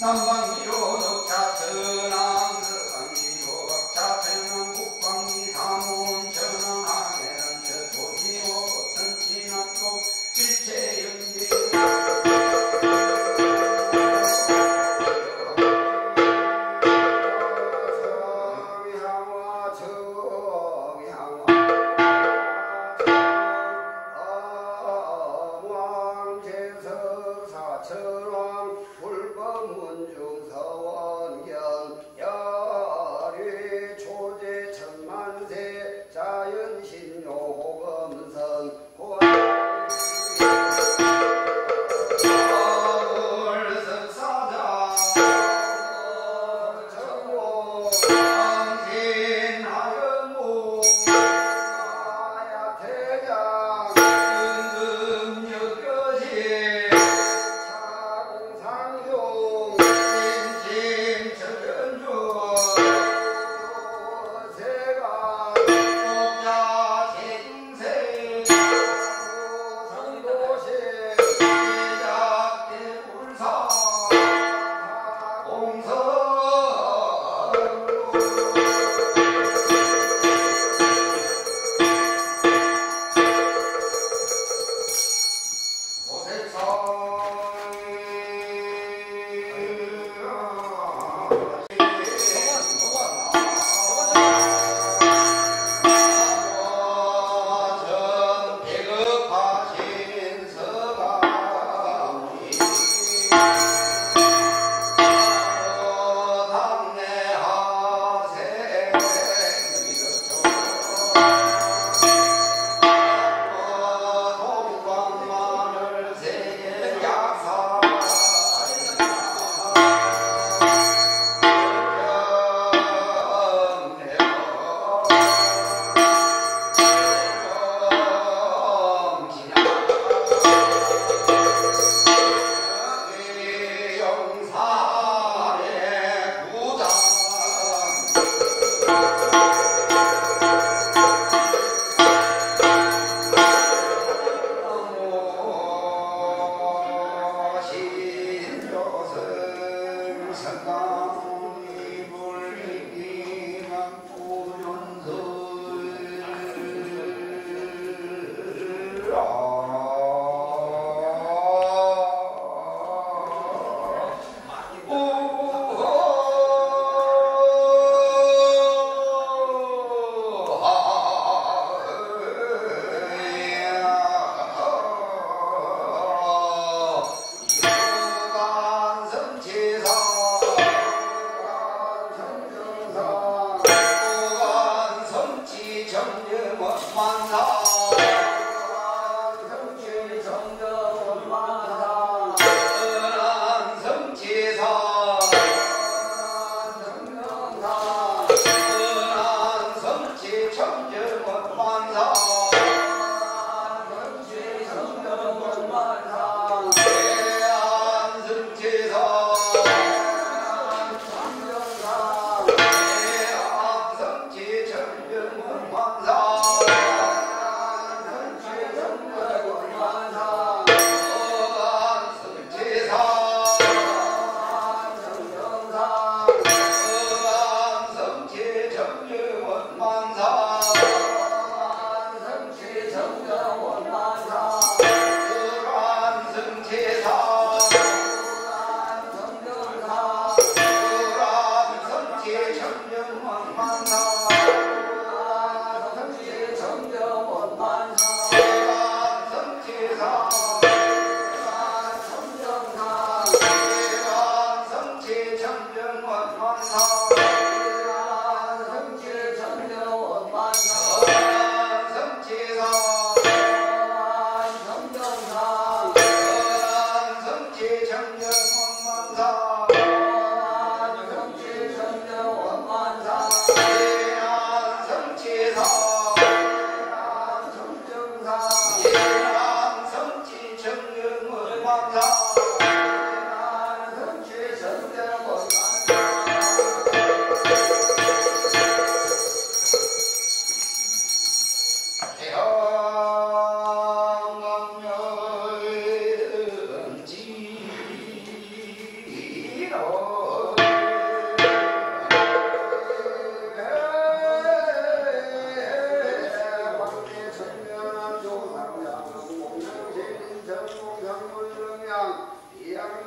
남방기로 녹차 천왕 서방기로 박차 천왕 북방기 사문 천왕 하계란 저도지오 선진학도 일체연기 성향화 정향화 왕제석 사천왕 불법문중 서원견 열의 초제 천만세 자연신요 호검선 서울석사자 정모 당신하연모 아야태장 은금여교시 차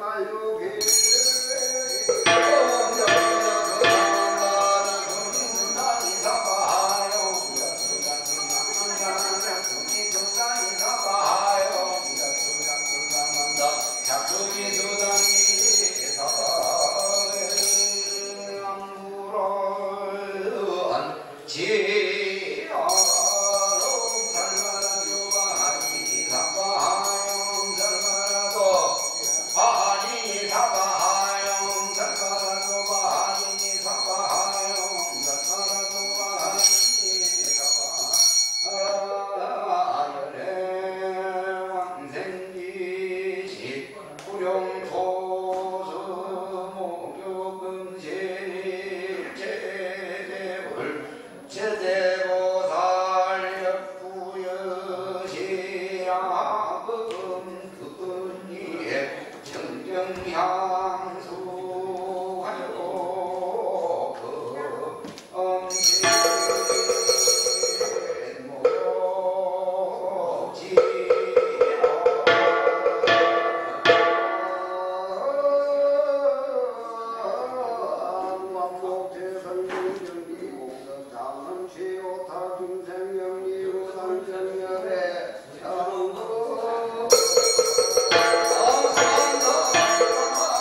아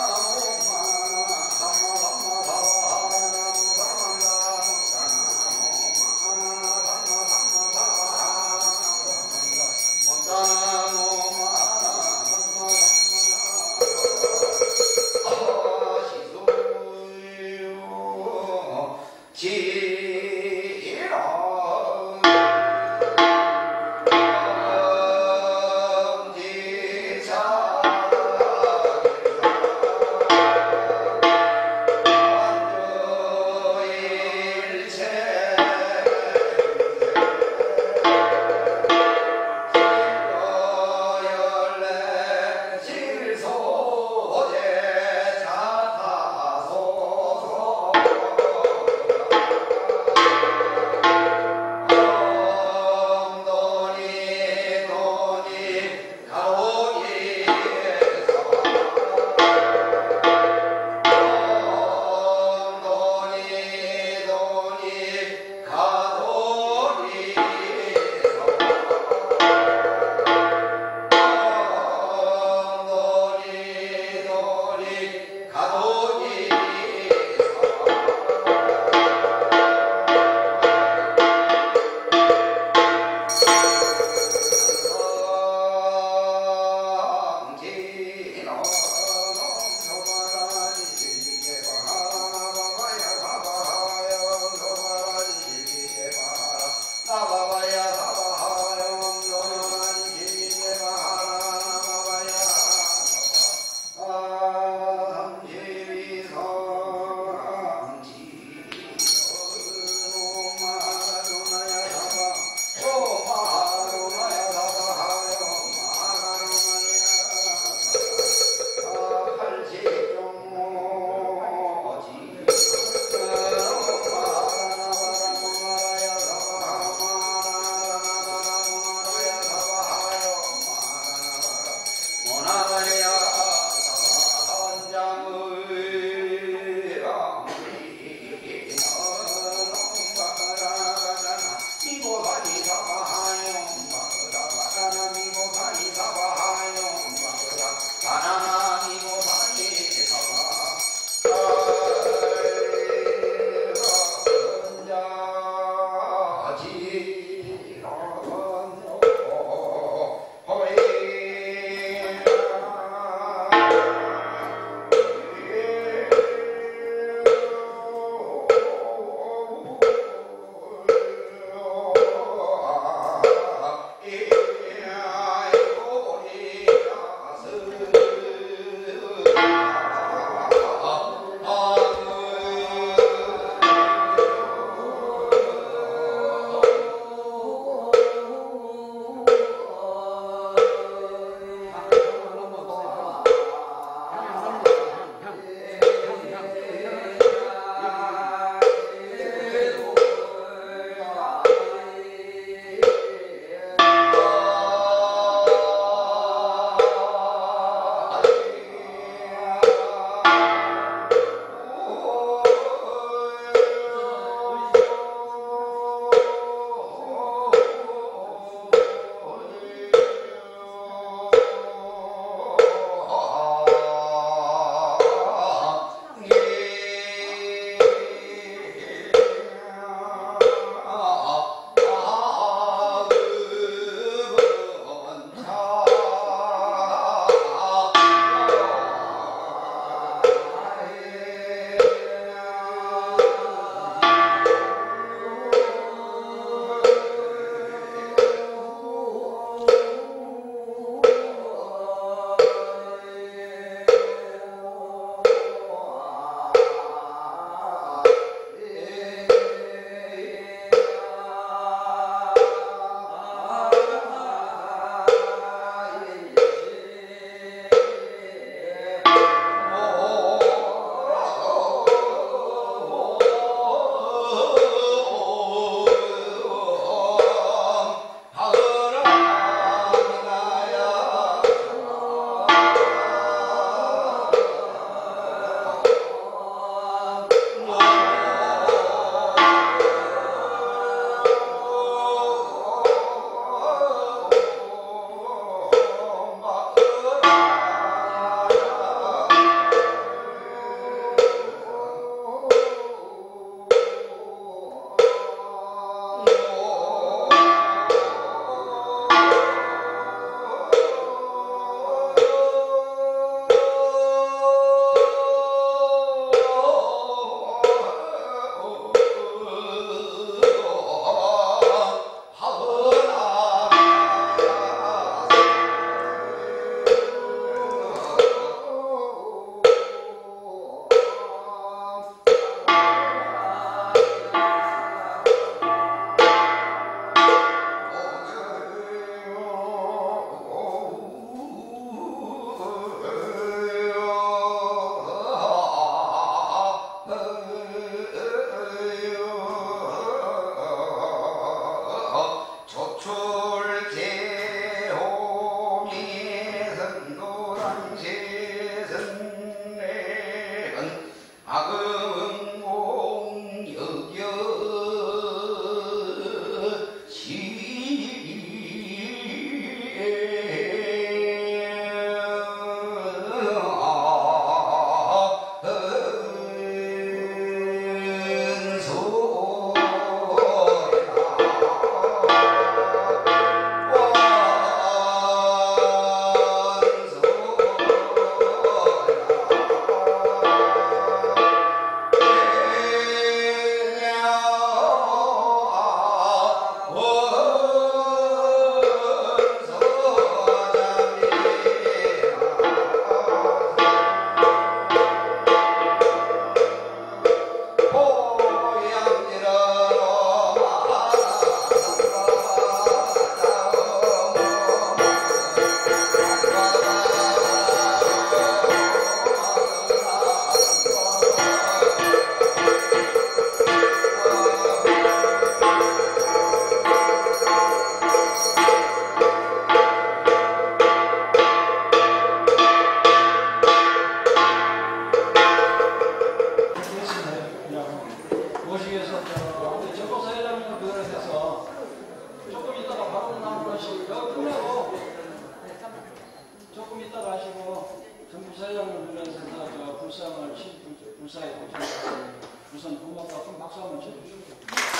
입달하시고 전부사장을 불러서 저 불상을 불사에 도착했습니다. 우선 부모가 큰 박수 한번 쳐주시고.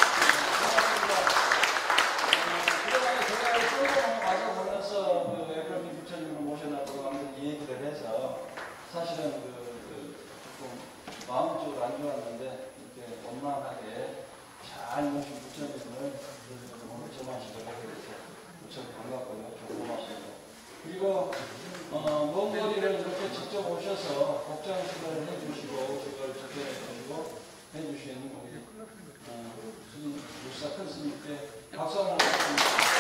그동안에 제가 또 와서 보면서 그 에브라임 부처님을 모셔놨다고 하면서 얘기를 해서 사실은 그, 그 조금 마음 쪽으로 안 좋았는데 이렇게 원만하게 잘 모신 부처님을 오늘 점하시도록 해서 무척 반갑고요. 좀 고맙습니다. 그리고 어, 먼 거리를 이렇게 직접 오셔서 복장식을 해주시고 그걸 적혀주시고 해주신 우리 어, 스님, 물사 큰 스님께 박수 한번 드립니다.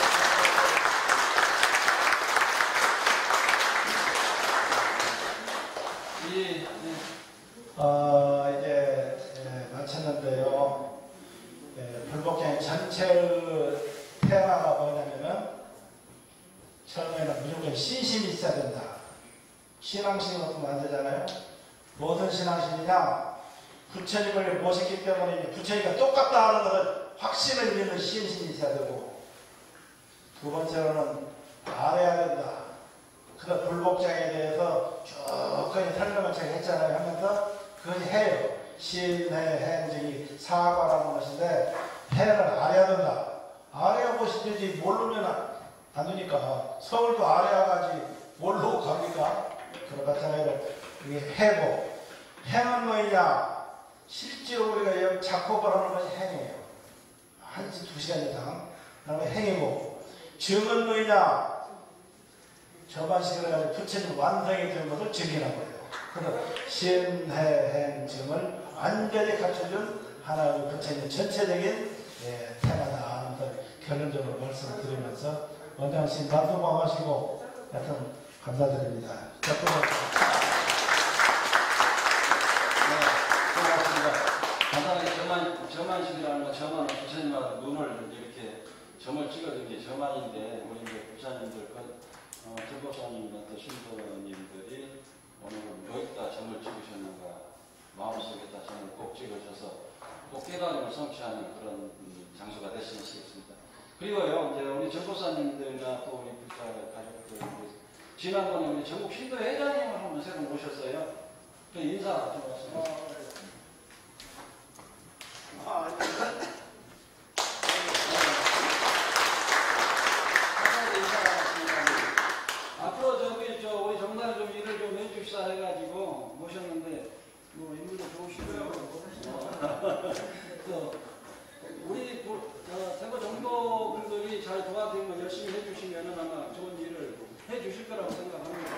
이, 네. 어, 이제 예, 마쳤는데요. 예, 불법경 전체의 테마가 뭐냐면은 처음에는 무조건 신심이 있어야 된다. 신앙심이 어떻게 만들잖아요. 무슨 신앙심이냐? 부처님을 모셨기 때문에 부처님과 똑같다 하는 것을 확신을 믿는 신심이 있어야 되고, 두 번째로는 알아야 된다. 그래서 불복장에 대해서 쭉 그냥 설명을 제가 했잖아요. 하면서 그건 해요. 신해, 행적이 사과라는 것인데 해를 알아야 된다. 알아야 보시지 모르면 안 되니까. 서울도 알아야 가지 뭘로 갑니까? 그런 것 같잖아요. 이게 해고. 행은 뭐냐? 실제로 우리가 여기 작곡을 하는 것이 행이에요. 한 두 시간 이상. 그 다음에 행이고. 증은 뭐냐? 저반식을 가지고 부처님 완성이 된 것을 증인한 거예요. 그래서 신해행증을 완전히 갖춰준 하나의 부처님 전체적인 예, 테마다 하는 걸 결론적으로 말씀을 드리면서 원장님 말씀 고하시고 하여튼 감사드립니다. 네, 고맙습니다. 간단하게 저만, 저만식이라는 거, 저만은 부처님하고 눈을 이렇게 점을 찍어준 게 저만인데, 우리 이제 부처님들, 어, 전도사님한테 신도님들이 오늘은 여기다 점을 찍으셨는가, 마음속에다 점을 꼭 찍으셔서 꼭 깨달음을 성취하는 그런 음, 장소가 됐으면 좋겠습니다. 그리고요, 이제 우리 전도사님들이나 또 우리 불사 가족들, 지난번에 우리 전국 신도 회장님을 한번 새로 모셨어요. 그 인사 좀 하세요. 아, 앞으로 저기 저 우리 정말 좀 일을 좀 해주시다 해가지고 모셨는데 뭐 인물도 좋으시고요. 또 우리 어, 대구 정도 분들이 잘 도와드리면 열심히 해주시면은 아마 좋은 일을 해주실 거라고 생각합니다.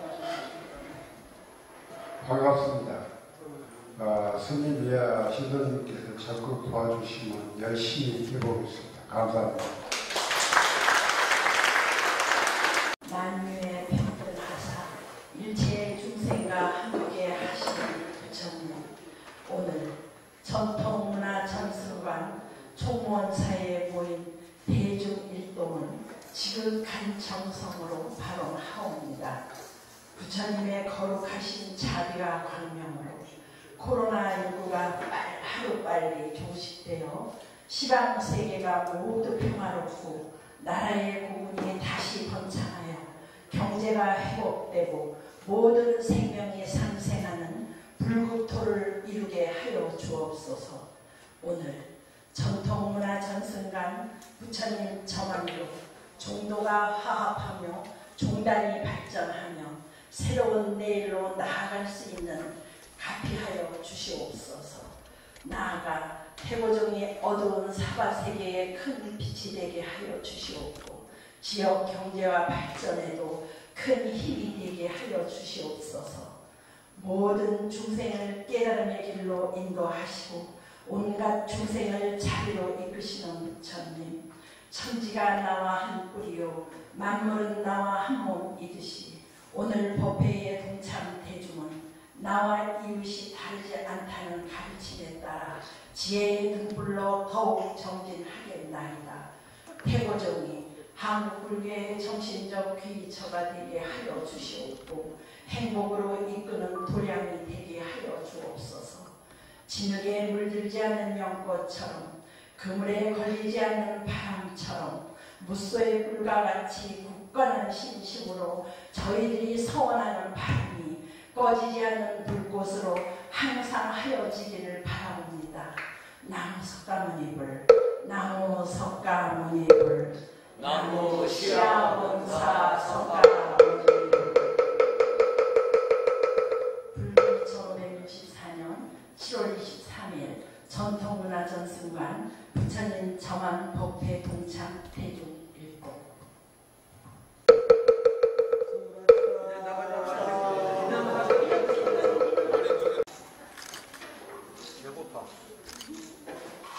반갑습니다. 아, 스님이야 신도님께서 적극 도와주시면 열심히 해보겠습니다. 감사합니다. 만유의 평등 하사 일체 중생과 함께 하시는 부처님, 오늘 전통문화 전승관 총무원사에 모인 대중일동을 지극한 정성으로 발언하옵니다. 부처님의 거룩하신 자비와 광명으로 코로나십구가 하루빨리 종식되어 시방세계가 모두 평화롭고 나라의 고운이 다시 번창하여 경제가 회복되고 모든 생명이 상생하는 불국토를 이루게 하여 주옵소서. 오늘 전통문화 전승관 부처님 정원으로 종도가 화합하며 종단이 발전하며 새로운 내일로 나아갈 수 있는 가피하여 주시옵소서. 나아가 태고종이 어두운 사바세계에 큰 빛이 되게 하여 주시옵고 지역 경제와 발전에도 큰 힘이 되게 하여 주시옵소서. 모든 중생을 깨달음의 길로 인도하시고 온갖 중생을 자비로 이끄시는 부처님, 천지가 나와 한 뿌리요 만물은 나와 한 몸이듯이 오늘 법회의 동참 대중은 나와 이웃이 다르지 않다는 가르침에 따라 지혜의 등불로 더욱 정진하겠나이다. 태고종이 한국 불교의 정신적 귀처가 되게 하여 주시옵고 행복으로 이끄는 도량이 되게 하여 주옵소서. 진흙에 물들지 않는 연꽃처럼 그물에 걸리지 않는 바람처럼 무소의 불과 같이 굳건한 신심으로 저희들이 서원하는 바람이 꺼지지 않는 불꽃으로 항상 하여지기를 바랍니다. 나무 석가모니불, 나무 석가모니불, 나무 시아본사 석가모니불. 불교 천오백육십사 년 칠월 이십삼일 전통문화전승관 부처님 정한 법회 동참 대중 일곡. 배고파.